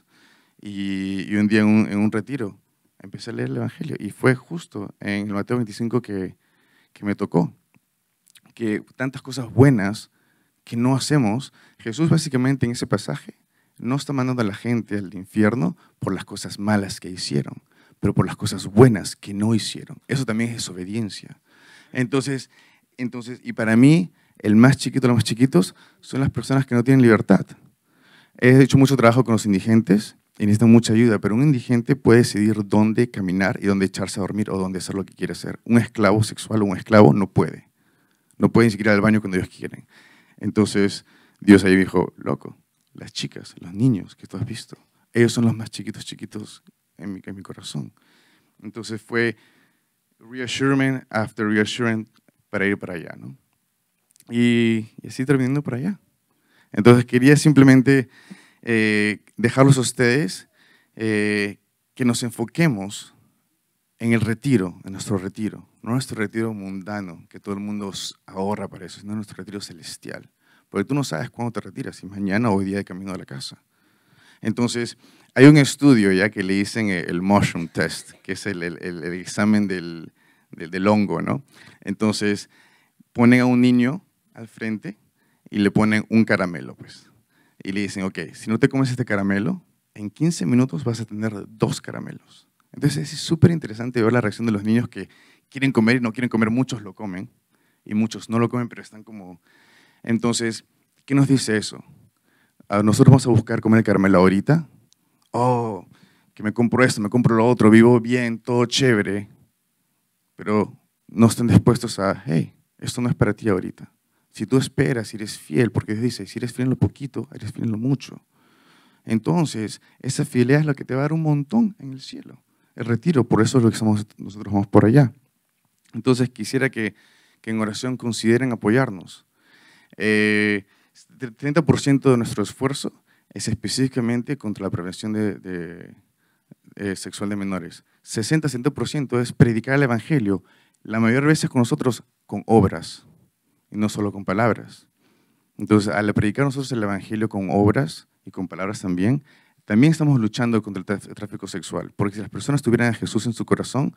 Y, y un día en un, en un retiro empecé a leer el Evangelio y fue justo en el Mateo veinticinco que, que me tocó. Que tantas cosas buenas que no hacemos, Jesús básicamente en ese pasaje no está mandando a la gente al infierno por las cosas malas que hicieron, pero por las cosas buenas que no hicieron. Eso también es desobediencia. Entonces, entonces, y para mí, el más chiquito de los más chiquitos son las personas que no tienen libertad. He hecho mucho trabajo con los indigentes y necesitan mucha ayuda, pero un indigente puede decidir dónde caminar y dónde echarse a dormir o dónde hacer lo que quiere hacer. Un esclavo sexual o un esclavo no puede. No pueden siquiera ir al baño cuando ellos quieren. Entonces, Dios ahí dijo, loco, las chicas, los niños que tú has visto, ellos son los más chiquitos, chiquitos en mi, en mi corazón. Entonces fue reassurement after reassurement para ir para allá, ¿no? Y, y así terminando para allá. Entonces quería simplemente eh, dejarlos a ustedes eh, que nos enfoquemos en el retiro, en nuestro retiro, no nuestro retiro mundano, que todo el mundo ahorra para eso, sino nuestro retiro celestial. Porque tú no sabes cuándo te retiras, si mañana o hoy día de camino a la casa. Entonces, hay un estudio ya que le dicen el mushroom test, que es el, el, el examen del, del, del hongo, ¿no? Entonces, ponen a un niño al frente y le ponen un caramelo, pues. Y le dicen, ok, si no te comes este caramelo, en quince minutos vas a tener dos caramelos. Entonces es súper interesante ver la reacción de los niños que quieren comer y no quieren comer. Muchos lo comen y muchos no lo comen, pero están como... Entonces, ¿qué nos dice eso? ¿A nosotros vamos a buscar comer el caramelo ahorita? Oh, que me compro esto, me compro lo otro, vivo bien, todo chévere. Pero no están dispuestos a, hey, esto no es para ti ahorita. Si tú esperas, si eres fiel, porque Dios dice, si eres fiel en lo poquito, eres fiel en lo mucho. Entonces, esa fidelidad es la que te va a dar un montón en el cielo. El retiro, por eso es lo que estamos, nosotros vamos por allá. Entonces quisiera que, que en oración consideren apoyarnos. Eh, el treinta por ciento de nuestro esfuerzo es específicamente contra la prevención de, de, de sexual de menores. sesenta a setenta por ciento es predicar el Evangelio, la mayor veces con nosotros con obras y no solo con palabras. Entonces, al predicar nosotros el Evangelio con obras y con palabras también, también estamos luchando contra el tráfico sexual, porque si las personas tuvieran a Jesús en su corazón,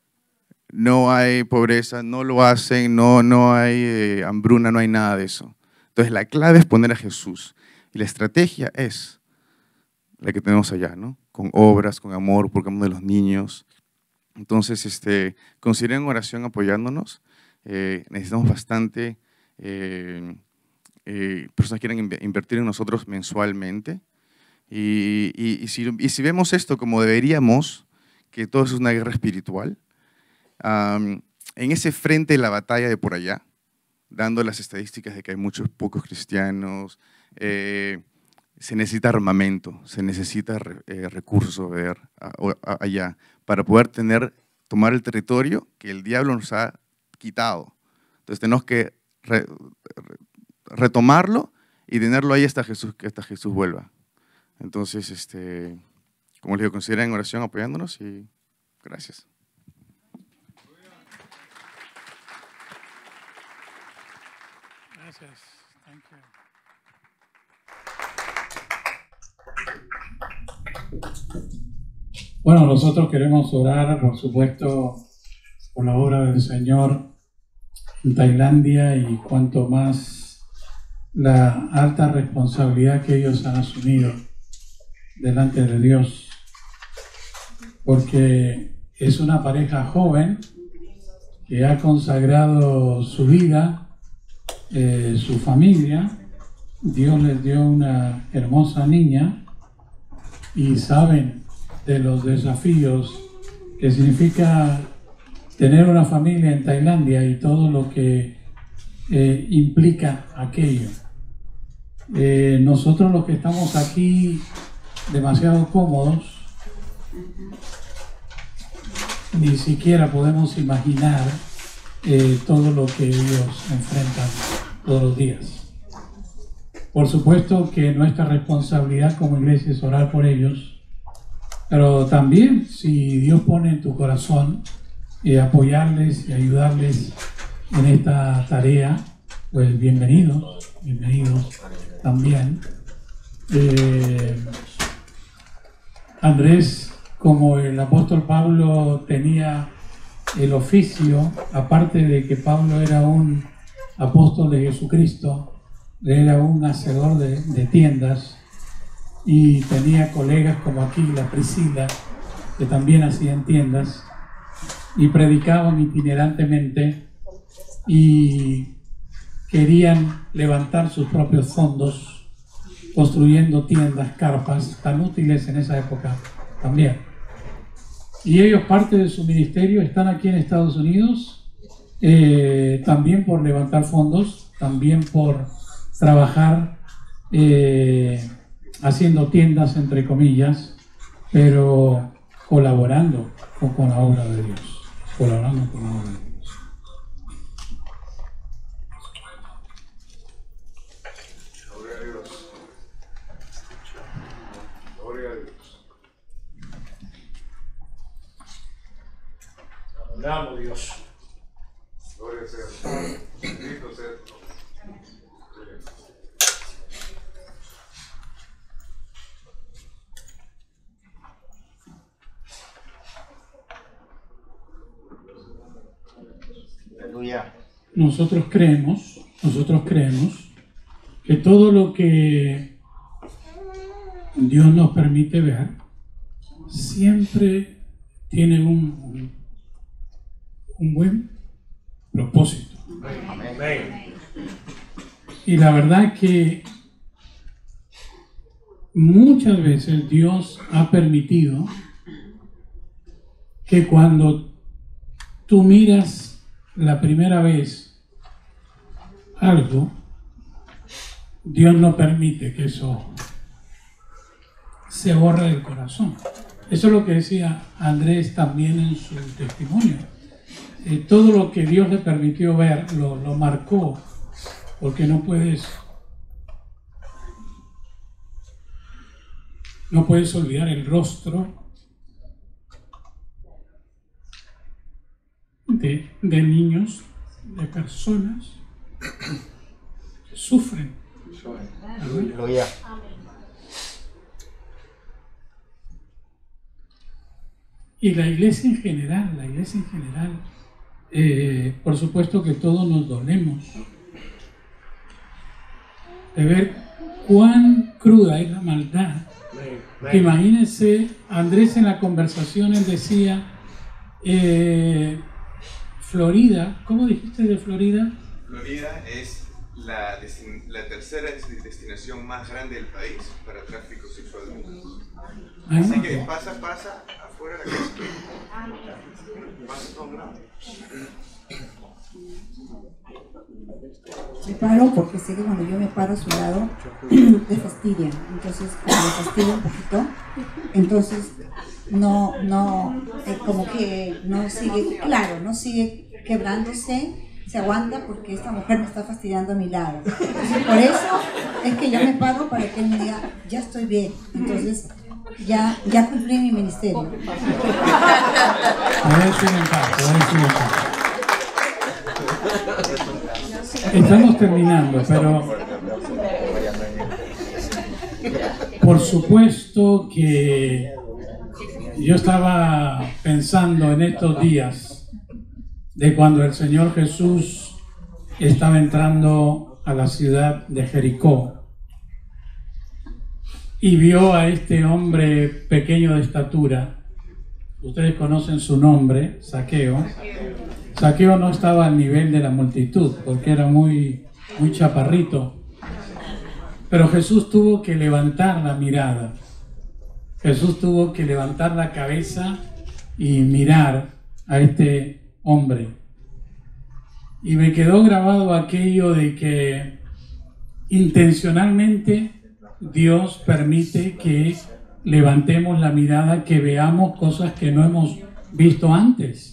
no hay pobreza, no lo hacen, no, no hay eh, hambruna, no hay nada de eso. Entonces la clave es poner a Jesús y la estrategia es la que tenemos allá, ¿no? Con obras, con amor, por amor de los niños. Entonces, este, consideren oración apoyándonos. Eh, necesitamos bastante eh, eh, personas que quieran invertir en nosotros mensualmente. Y, y, y, si, y si vemos esto como deberíamos, que todo eso es una guerra espiritual, um, en ese frente de la batalla de por allá, dando las estadísticas de que hay muchos pocos cristianos, eh, se necesita armamento, se necesita eh, recursos ver, a, a, allá para poder tener, tomar el territorio que el diablo nos ha quitado. Entonces tenemos que re, re, retomarlo y tenerlo ahí hasta Jesús, que hasta Jesús vuelva. Entonces, este, como les digo, consideren oración apoyándonos y gracias. Gracias. Thank you. Bueno, nosotros queremos orar, por supuesto, por la obra del Señor en Tailandia y cuanto más la alta responsabilidad que ellos han asumido delante de Dios, porque es una pareja joven que ha consagrado su vida, eh, su familia. Dios les dio una hermosa niña y saben de los desafíos que significa tener una familia en Tailandia y todo lo que eh, implica aquello. Eh, nosotros los que estamos aquí demasiado cómodos, ni siquiera podemos imaginar eh, todo lo que ellos enfrentan todos los días. Por supuesto que nuestra responsabilidad como iglesia es orar por ellos, pero también si Dios pone en tu corazón eh, apoyarles y ayudarles en esta tarea, pues bienvenidos, bienvenidos también. Eh, Andrés, como el apóstol Pablo tenía el oficio, aparte de que Pablo era un apóstol de Jesucristo, era un hacedor de, de tiendas, y tenía colegas como aquí la Priscila, que también hacían tiendas y predicaban itinerantemente y querían levantar sus propios fondos construyendo tiendas, carpas, tan útiles en esa época también. Y ellos, parte de su ministerio, están aquí en Estados Unidos, eh, también por levantar fondos, también por trabajar eh, haciendo tiendas, entre comillas, pero colaborando con, con la obra de Dios, colaborando con la obra de Dios. Gloria a Dios. Gloria a Dios. Adoramos Dios. Gloria sea. Bendito sea tu nombre. Aleluya. Nosotros creemos, nosotros creemos que todo lo que Dios nos permite ver siempre tiene un, un, un buen propósito. Amén. Y la verdad es que muchas veces Dios ha permitido que cuando tú miras la primera vez algo, Dios no permite que eso se borre del corazón. Eso es lo que decía Andrés también en su testimonio. Eh, todo lo que Dios le permitió ver lo, lo marcó, porque no puedes no puedes olvidar el rostro de, de niños, de personas que sufren. Aleluya. Y la iglesia en general, la iglesia en general, eh, por supuesto que todos nos dolemos de ver cuán cruda es la maldad. Que imagínense, Andrés en la conversación él decía, eh, Florida, ¿cómo dijiste de Florida? Florida es la, destin- la tercera des- destinación más grande del país para tráfico sexual de mujeres. Ay, Así no. que pasa, pasa afuera de la casa. Pasa todo grande. Me paro porque sé que cuando yo me paro a su lado le fastidia, entonces como le fastidia un poquito, entonces no, no, eh, como que no sigue, claro, no sigue quebrándose, se aguanta porque esta mujer me está fastidiando a mi lado. Entonces por eso es que yo me paro para que él me diga, ya estoy bien. Entonces ya, ya cumplí mi ministerio. Voy a decir en paz, voy a decir en paz. Estamos terminando, pero por supuesto que yo estaba pensando en estos días de cuando el Señor Jesús estaba entrando a la ciudad de Jericó y vio a este hombre pequeño de estatura. Ustedes conocen su nombre, Zaqueo. Zaqueo no estaba al nivel de la multitud porque era muy, muy chaparrito. Pero Jesús tuvo que levantar la mirada. Jesús tuvo que levantar la cabeza y mirar a este hombre. Y me quedó grabado aquello de que intencionalmente Dios permite que levantemos la mirada, que veamos cosas que no hemos visto antes.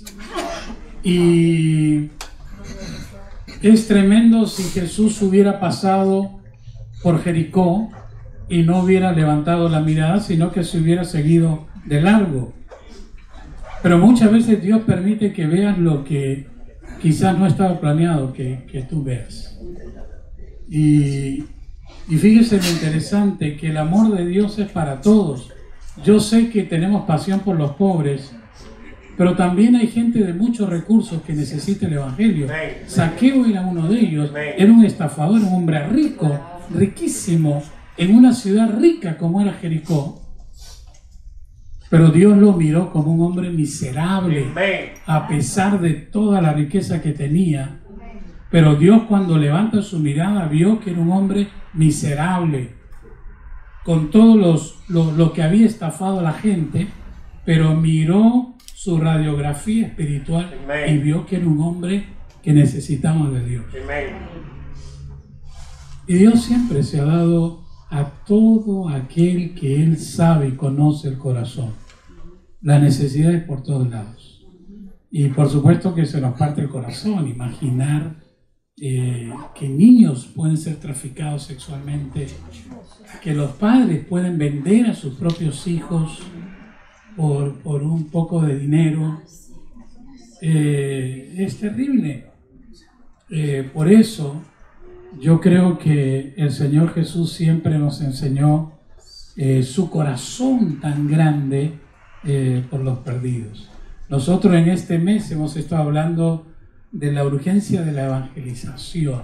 Y es tremendo si Jesús hubiera pasado por Jericó y no hubiera levantado la mirada, sino que se hubiera seguido de largo. Pero muchas veces Dios permite que veas lo que quizás no estaba planeado que, que tú veas. Y, y fíjese lo interesante, que el amor de Dios es para todos. Yo sé que tenemos pasión por los pobres, pero también hay gente de muchos recursos que necesita el Evangelio. Zaqueo era uno de ellos, era un estafador, un hombre rico, riquísimo, en una ciudad rica como era Jericó. Pero Dios lo miró como un hombre miserable, a pesar de toda la riqueza que tenía. Pero Dios, cuando levanta su mirada, vio que era un hombre miserable, con todo los, lo, lo que había estafado a la gente, pero miró su radiografía espiritual y vio que era un hombre que necesitaba de Dios. Y Dios siempre se ha dado a todo aquel que Él sabe y conoce el corazón. La necesidad es por todos lados. Y por supuesto que se nos parte el corazón imaginar eh, que niños pueden ser traficados sexualmente, que los padres pueden vender a sus propios hijos por, por un poco de dinero. Eh, es terrible. Eh, por eso yo creo que el Señor Jesús siempre nos enseñó eh, su corazón tan grande eh, por los perdidos. Nosotros en este mes hemos estado hablando de la urgencia de la evangelización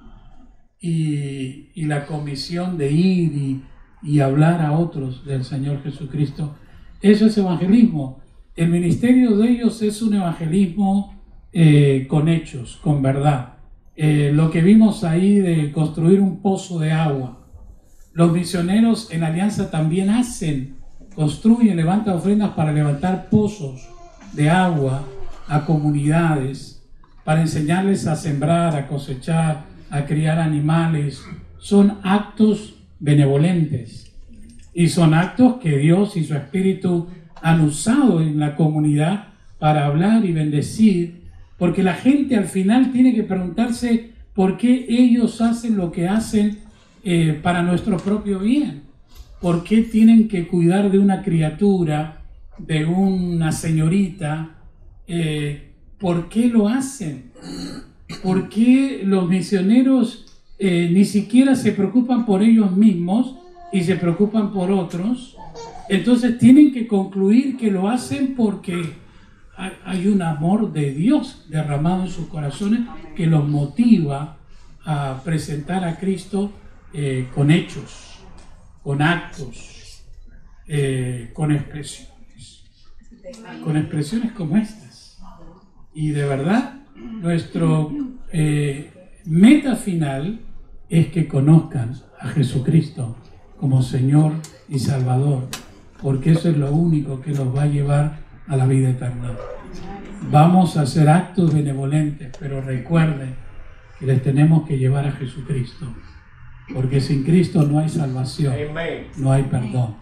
y, y la comisión de ir y, y hablar a otros del Señor Jesucristo. Eso es evangelismo. El ministerio de ellos es un evangelismo eh, con hechos, con verdad. Eh, lo que vimos ahí de construir un pozo de agua. Los misioneros en Alianza también hacen, construyen, levantan ofrendas para levantar pozos de agua a comunidades, para enseñarles a sembrar, a cosechar, a criar animales. Son actos benevolentes y son actos que Dios y su Espíritu han usado en la comunidad para hablar y bendecir. Porque la gente al final tiene que preguntarse por qué ellos hacen lo que hacen eh, para nuestro propio bien. ¿Por qué tienen que cuidar de una criatura, de una señorita? Eh, ¿Por qué lo hacen? ¿Por qué los misioneros eh, ni siquiera se preocupan por ellos mismos y se preocupan por otros? Entonces tienen que concluir que lo hacen porque hay un amor de Dios derramado en sus corazones que los motiva a presentar a Cristo eh, con hechos, con actos, eh, con expresiones, con expresiones como estas. Y de verdad, nuestro eh, meta final es que conozcan a Jesucristo como Señor y Salvador, porque eso es lo único que los va a llevar a la vida eterna. Vamos a hacer actos benevolentes, pero recuerden que les tenemos que llevar a Jesucristo, porque sin Cristo no hay salvación, no hay perdón.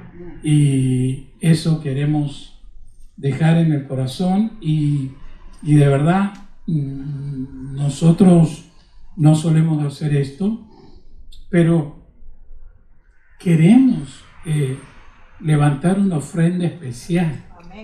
Y eso queremos dejar en el corazón y, y de verdad nosotros no solemos hacer esto, pero queremos eh, levantar una ofrenda especial.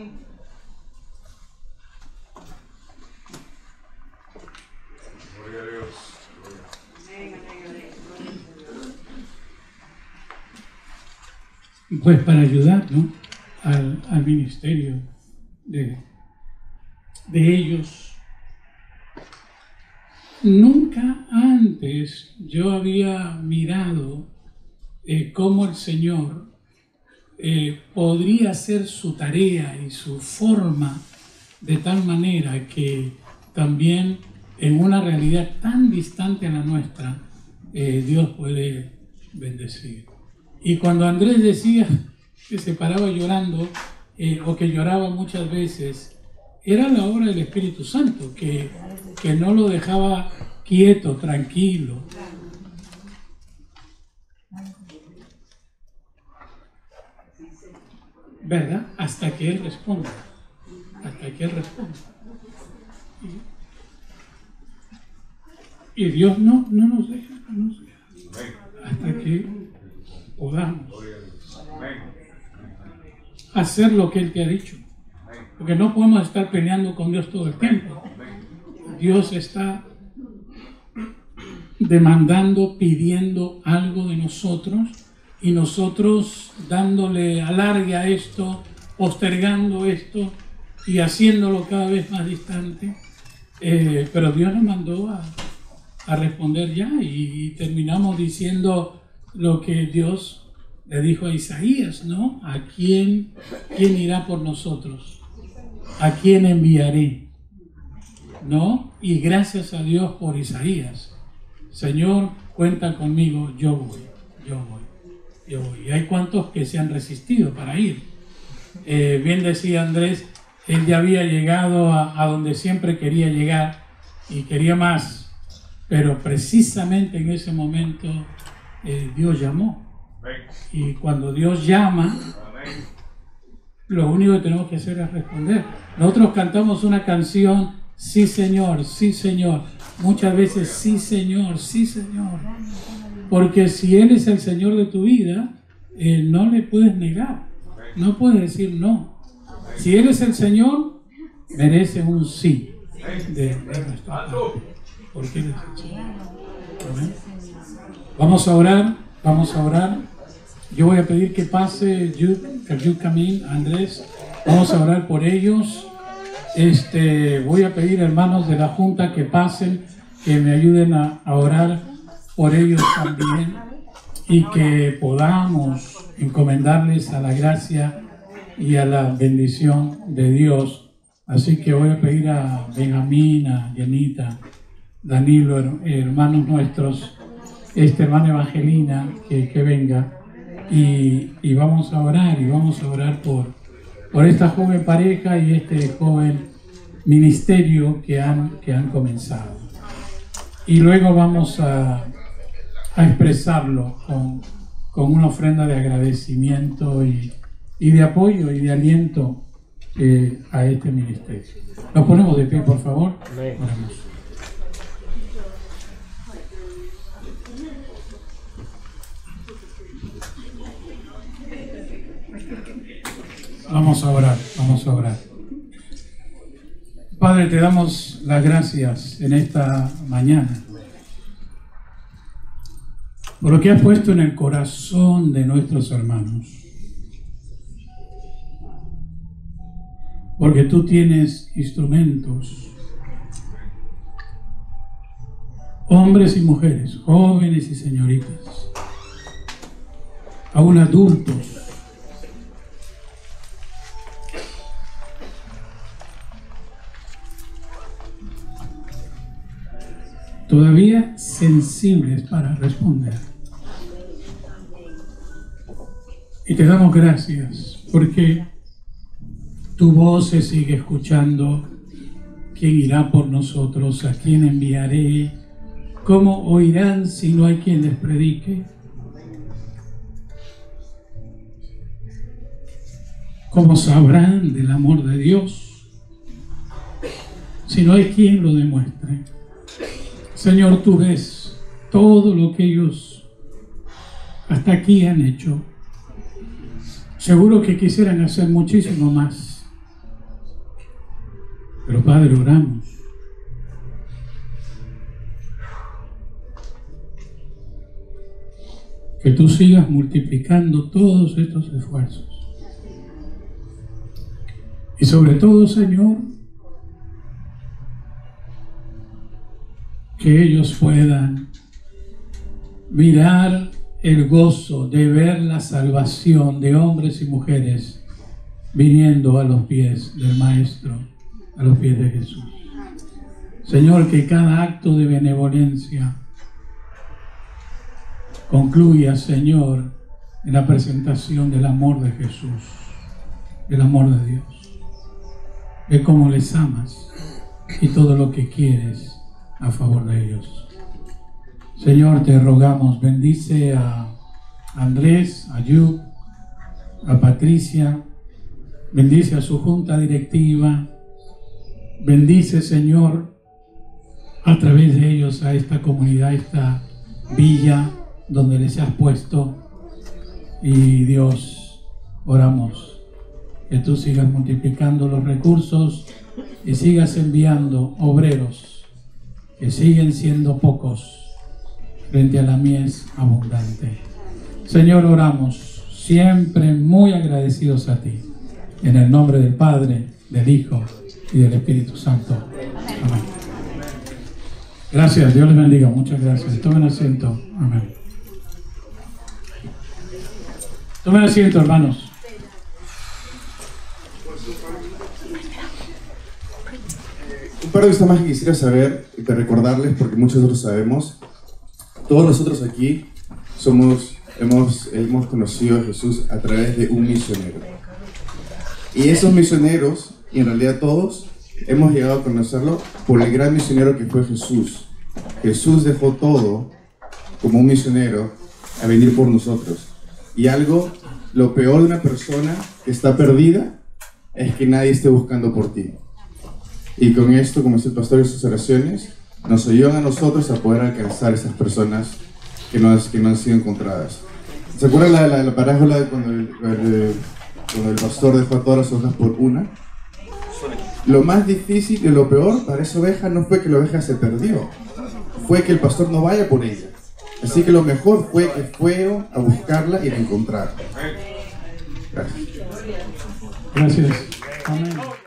Pues para ayudar, ¿no?, al, al ministerio de, de ellos. Nunca antes yo había mirado eh, cómo el Señor eh, podría hacer su tarea y su forma de tal manera que también en una realidad tan distante a la nuestra, eh, Dios puede bendecir. Y cuando Andrés decía que se paraba llorando, eh, o que lloraba muchas veces, era la obra del Espíritu Santo, que, que no lo dejaba quieto, tranquilo. ¿Verdad? Hasta que Él responda. Hasta que Él responda. Y, y Dios no, no nos deja, no nos deja. Hasta que podamos hacer lo que Él te ha dicho. Porque no podemos estar peleando con Dios todo el tiempo. Dios está demandando, pidiendo algo de nosotros y nosotros dándole alargue a esto, postergando esto y haciéndolo cada vez más distante. Eh, pero Dios nos mandó a, a responder ya y, y terminamos diciendo lo que Dios le dijo a Isaías, ¿no? ¿A quién, quién irá por nosotros? ¿A quién enviaré? ¿No? Y gracias a Dios por Isaías. Señor, cuenta conmigo, yo voy, yo voy, yo voy. Y hay cuantos que se han resistido para ir. Eh, bien decía Andrés, él ya había llegado a, a donde siempre quería llegar y quería más. Pero precisamente en ese momento eh, Dios llamó. Y cuando Dios llama, lo único que tenemos que hacer es responder. Nosotros cantamos una canción, sí Señor, sí Señor. Muchas veces, sí Señor, sí Señor. Porque si Él es el Señor de tu vida, eh, no le puedes negar. No puedes decir no. Si Él es el Señor, merece un sí de, de nuestra parte. Porque Él es el Señor. ¿Amén? Vamos a orar, vamos a orar. Yo voy a pedir que pase Yud Camín, Andrés. Vamos a orar por ellos. Este, voy a pedir, hermanos de la Junta, que pasen, que me ayuden a, a orar por ellos también y que podamos encomendarles a la gracia y a la bendición de Dios. Así que voy a pedir a Benjamín, a Jenita, Danilo, hermanos nuestros, esta hermana Evangelina, que, que venga. Y, y vamos a orar, y vamos a orar por, por esta joven pareja y este joven ministerio que han, que han comenzado. Y luego vamos a, a expresarlo con, con una ofrenda de agradecimiento y, y de apoyo y de aliento eh, a este ministerio. Nos ponemos de pie, por favor. Oramos. Vamos a orar, vamos a orar. Padre, te damos las gracias en esta mañana por lo que has puesto en el corazón de nuestros hermanos. Porque tú tienes instrumentos, hombres y mujeres, jóvenes y señoritas, aún adultos, todavía sensibles para responder. Y te damos gracias porque tu voz se sigue escuchando. ¿Quién irá por nosotros? ¿A quién enviaré? ¿Cómo oirán si no hay quien les predique? ¿Cómo sabrán del amor de Dios si no hay quien lo demuestre? Señor, tú ves todo lo que ellos hasta aquí han hecho. Seguro que quisieran hacer muchísimo más. Pero Padre, oramos. Que tú sigas multiplicando todos estos esfuerzos. Y sobre todo, Señor, que ellos puedan mirar el gozo de ver la salvación de hombres y mujeres viniendo a los pies del Maestro, a los pies de Jesús. Señor, que cada acto de benevolencia concluya, Señor, en la presentación del amor de Jesús, del amor de Dios, de cómo les amas y todo lo que quieres a favor de ellos. Señor, te rogamos, bendice a Andrés, a Yu, a Patricia, bendice a su junta directiva, bendice, Señor, a través de ellos a esta comunidad, a esta villa donde les has puesto. Y Dios, oramos que tú sigas multiplicando los recursos y sigas enviando obreros que siguen siendo pocos frente a la mies abundante. Señor, oramos siempre muy agradecidos a ti, en el nombre del Padre, del Hijo y del Espíritu Santo. Amén. Gracias, Dios les bendiga, muchas gracias. Tomen asiento. Amén. Tomen asiento, hermanos. Un par de cosas más que quisiera saber y que recordarles, porque muchos de nosotros sabemos. Todos nosotros aquí somos, hemos, hemos conocido a Jesús a través de un misionero. Y esos misioneros, y en realidad todos, hemos llegado a conocerlo por el gran misionero que fue Jesús. Jesús dejó todo como un misionero a venir por nosotros. Y algo, lo peor de una persona que está perdida, es que nadie esté buscando por ti. Y con esto, como dice el pastor en sus oraciones, nos ayudan a nosotros a poder alcanzar a esas personas que no, que no han sido encontradas. ¿Se acuerdan la, la, la parábola de cuando el, el, cuando el pastor dejó a todas las ovejas por una? Lo más difícil y lo peor para esa oveja no fue que la oveja se perdió, fue que el pastor no vaya por ella. Así que lo mejor fue que fueron a buscarla y la encontraron. Gracias. Gracias. Amén.